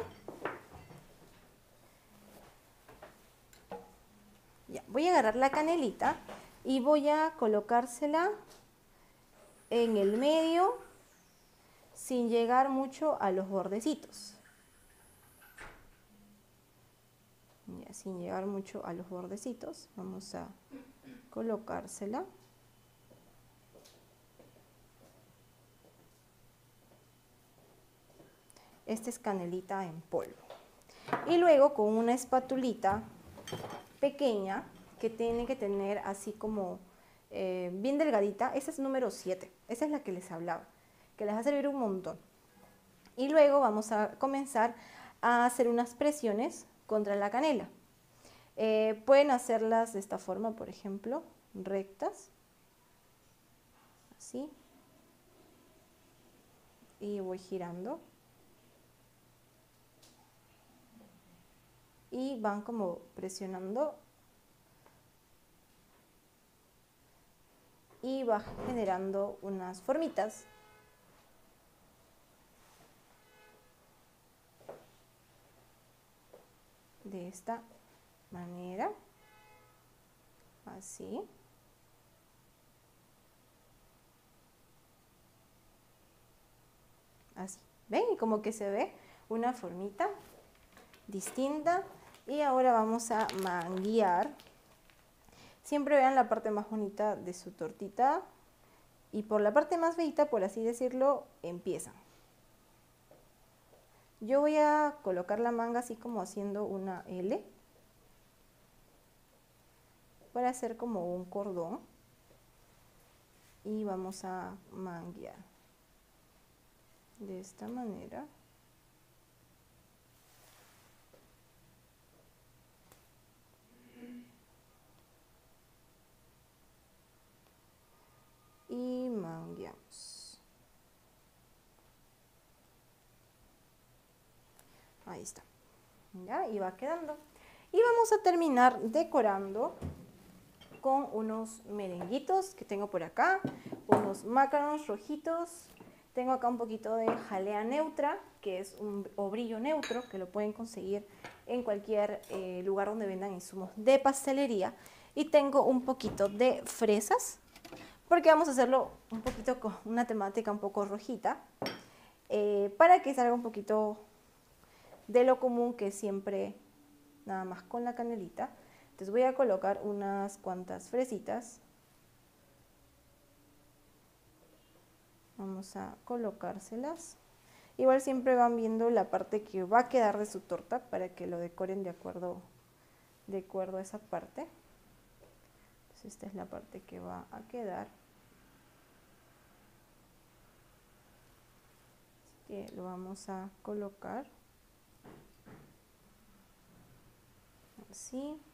Ya, voy a agarrar la canelita y voy a colocársela en el medio sin llegar mucho a los bordecitos. Ya, sin llegar mucho a los bordecitos, vamos a colocársela. Esta es canelita en polvo. Y luego con una espatulita pequeña que tiene que tener así como eh, bien delgadita, esa es número siete, esa es la que les hablaba, que les va a servir un montón. Y luego vamos a comenzar a hacer unas presiones contra la canela. Eh, pueden hacerlas de esta forma, por ejemplo, rectas, así, y voy girando. Y van como presionando y va generando unas formitas. De esta manera, así. Así, ¿ven? Y como que se ve una formita distinta. Y ahora vamos a manguear. Siempre vean la parte más bonita de su tortita y por la parte más feita, por así decirlo, empiezan. Yo voy a colocar la manga así como haciendo una L para hacer como un cordón. y vamos a manguear de esta manera. Y mangueamos. Ahí está. ¿Ya? Y va quedando. Y vamos a terminar decorando con unos merenguitos que tengo por acá, unos macarons rojitos. Tengo acá un poquito de jalea neutra, que es un o brillo neutro, que lo pueden conseguir en cualquier eh, lugar donde vendan insumos de pastelería. Y tengo un poquito de fresas, porque vamos a hacerlo un poquito con una temática un poco rojita, eh, para que salga un poquito de lo común, que siempre nada más con la canelita. Entonces voy a colocar unas cuantas fresitas. Vamos a colocárselas. Igual siempre van viendo la parte que va a quedar de su torta para que lo decoren de acuerdo, de acuerdo a esa parte. Entonces esta es la parte que va a quedar. Así que lo vamos a colocar así.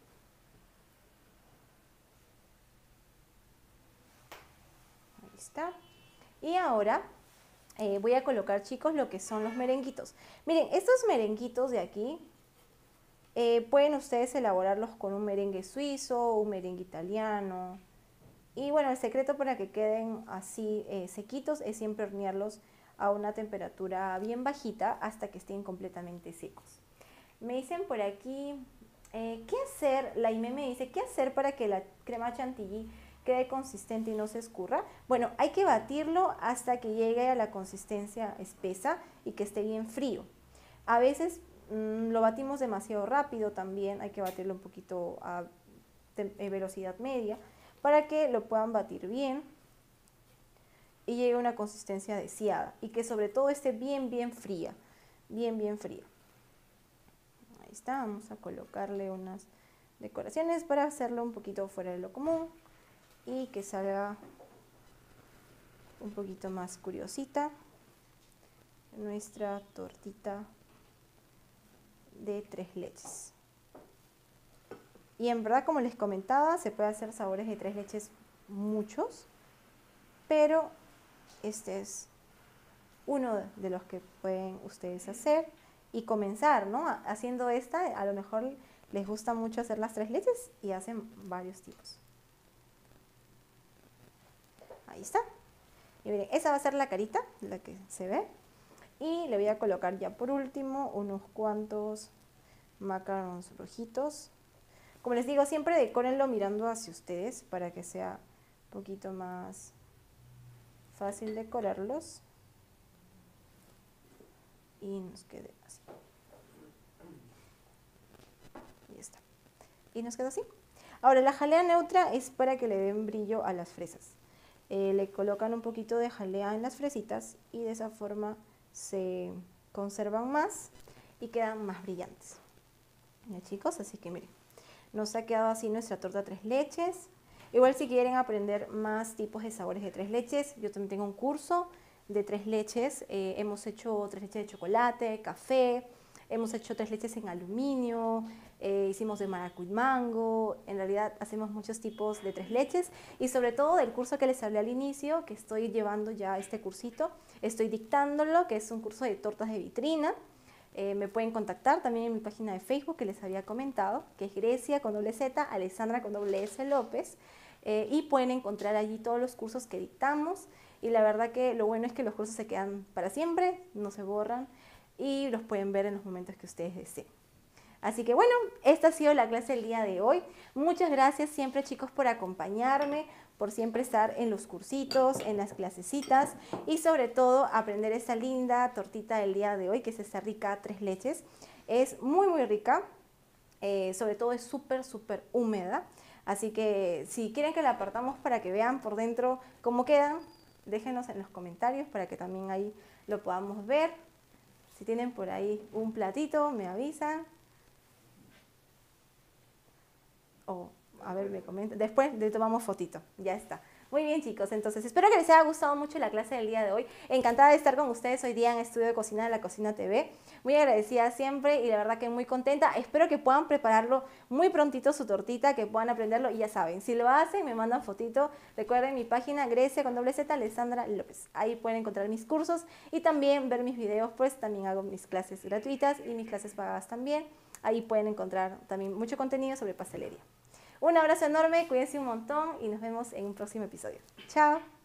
Ahí está. Y ahora eh, voy a colocar, chicos, lo que son los merenguitos. Miren, estos merenguitos de aquí eh, pueden ustedes elaborarlos con un merengue suizo, un merengue italiano. Y bueno, el secreto para que queden así eh, sequitos es siempre hornearlos a una temperatura bien bajita hasta que estén completamente secos. Me dicen por aquí, eh, ¿qué hacer? La Ime me dice, ¿qué hacer para que la crema chantilly quede consistente y no se escurra? Bueno, hay que batirlo hasta que llegue a la consistencia espesa y que esté bien frío. A veces mmm, lo batimos demasiado rápido también, hay que batirlo un poquito a velocidad media para que lo puedan batir bien y llegue a una consistencia deseada y que sobre todo esté bien, bien fría, bien, bien fría. Ahí está, vamos a colocarle unas decoraciones para hacerlo un poquito fuera de lo común y que salga un poquito más curiosita nuestra tortita de tres leches. Y en verdad, como les comentaba, se puede hacer sabores de tres leches muchos, pero este es uno de los que pueden ustedes hacer y comenzar, ¿no? Haciendo esta, a lo mejor les gusta mucho hacer las tres leches y hacen varios tipos. Ahí está. Y miren, esa va a ser la carita, la que se ve. Y le voy a colocar ya por último unos cuantos macarons rojitos. Como les digo, siempre decórenlo mirando hacia ustedes para que sea un poquito más fácil decorarlos. Y nos quede así. Y está. Y nos queda así. Ahora, la jalea neutra es para que le den brillo a las fresas. Eh, le colocan un poquito de jalea en las fresitas y de esa forma se conservan más y quedan más brillantes. Ya, chicos, así que miren, nos ha quedado así nuestra torta tres leches. Igual si quieren aprender más tipos de sabores de tres leches, yo también tengo un curso de tres leches. Eh, hemos hecho tres leches de chocolate, café, hemos hecho tres leches en aluminio, eh, hicimos de maracuyá mango. En realidad hacemos muchos tipos de tres leches y sobre todo del curso que les hablé al inicio, que estoy llevando ya este cursito, estoy dictándolo, que es un curso de tortas de vitrina. Eh, me pueden contactar también en mi página de Facebook que les había comentado, que es Grecia con doble Z, Alessandra con doble S López, eh, y pueden encontrar allí todos los cursos que dictamos. Y la verdad que lo bueno es que los cursos se quedan para siempre, no se borran y los pueden ver en los momentos que ustedes deseen. Así que bueno, esta ha sido la clase del día de hoy. Muchas gracias siempre, chicos, por acompañarme, por siempre estar en los cursitos, en las clasecitas y sobre todo aprender esa linda tortita del día de hoy, que es esta rica tres leches. Es muy muy rica, eh, sobre todo es súper súper húmeda, así que si quieren que la apartamos para que vean por dentro cómo quedan, déjenos en los comentarios para que también ahí lo podamos ver. Si tienen por ahí un platito, me avisan. O, a ver, me comentan. Después le tomamos fotito. Ya está. Muy bien, chicos, entonces espero que les haya gustado mucho la clase del día de hoy. Encantada de estar con ustedes hoy día en Estudio de Cocina de la Cocina T V. Muy agradecida siempre y la verdad que muy contenta. Espero que puedan prepararlo muy prontito su tortita, que puedan aprenderlo y ya saben, si lo hacen me mandan fotito. Recuerden mi página Grecia con doble Z, Alessandra López. Ahí pueden encontrar mis cursos y también ver mis videos, pues también hago mis clases gratuitas y mis clases pagadas también. Ahí pueden encontrar también mucho contenido sobre pastelería. Un abrazo enorme, cuídense un montón y nos vemos en un próximo episodio. Chao.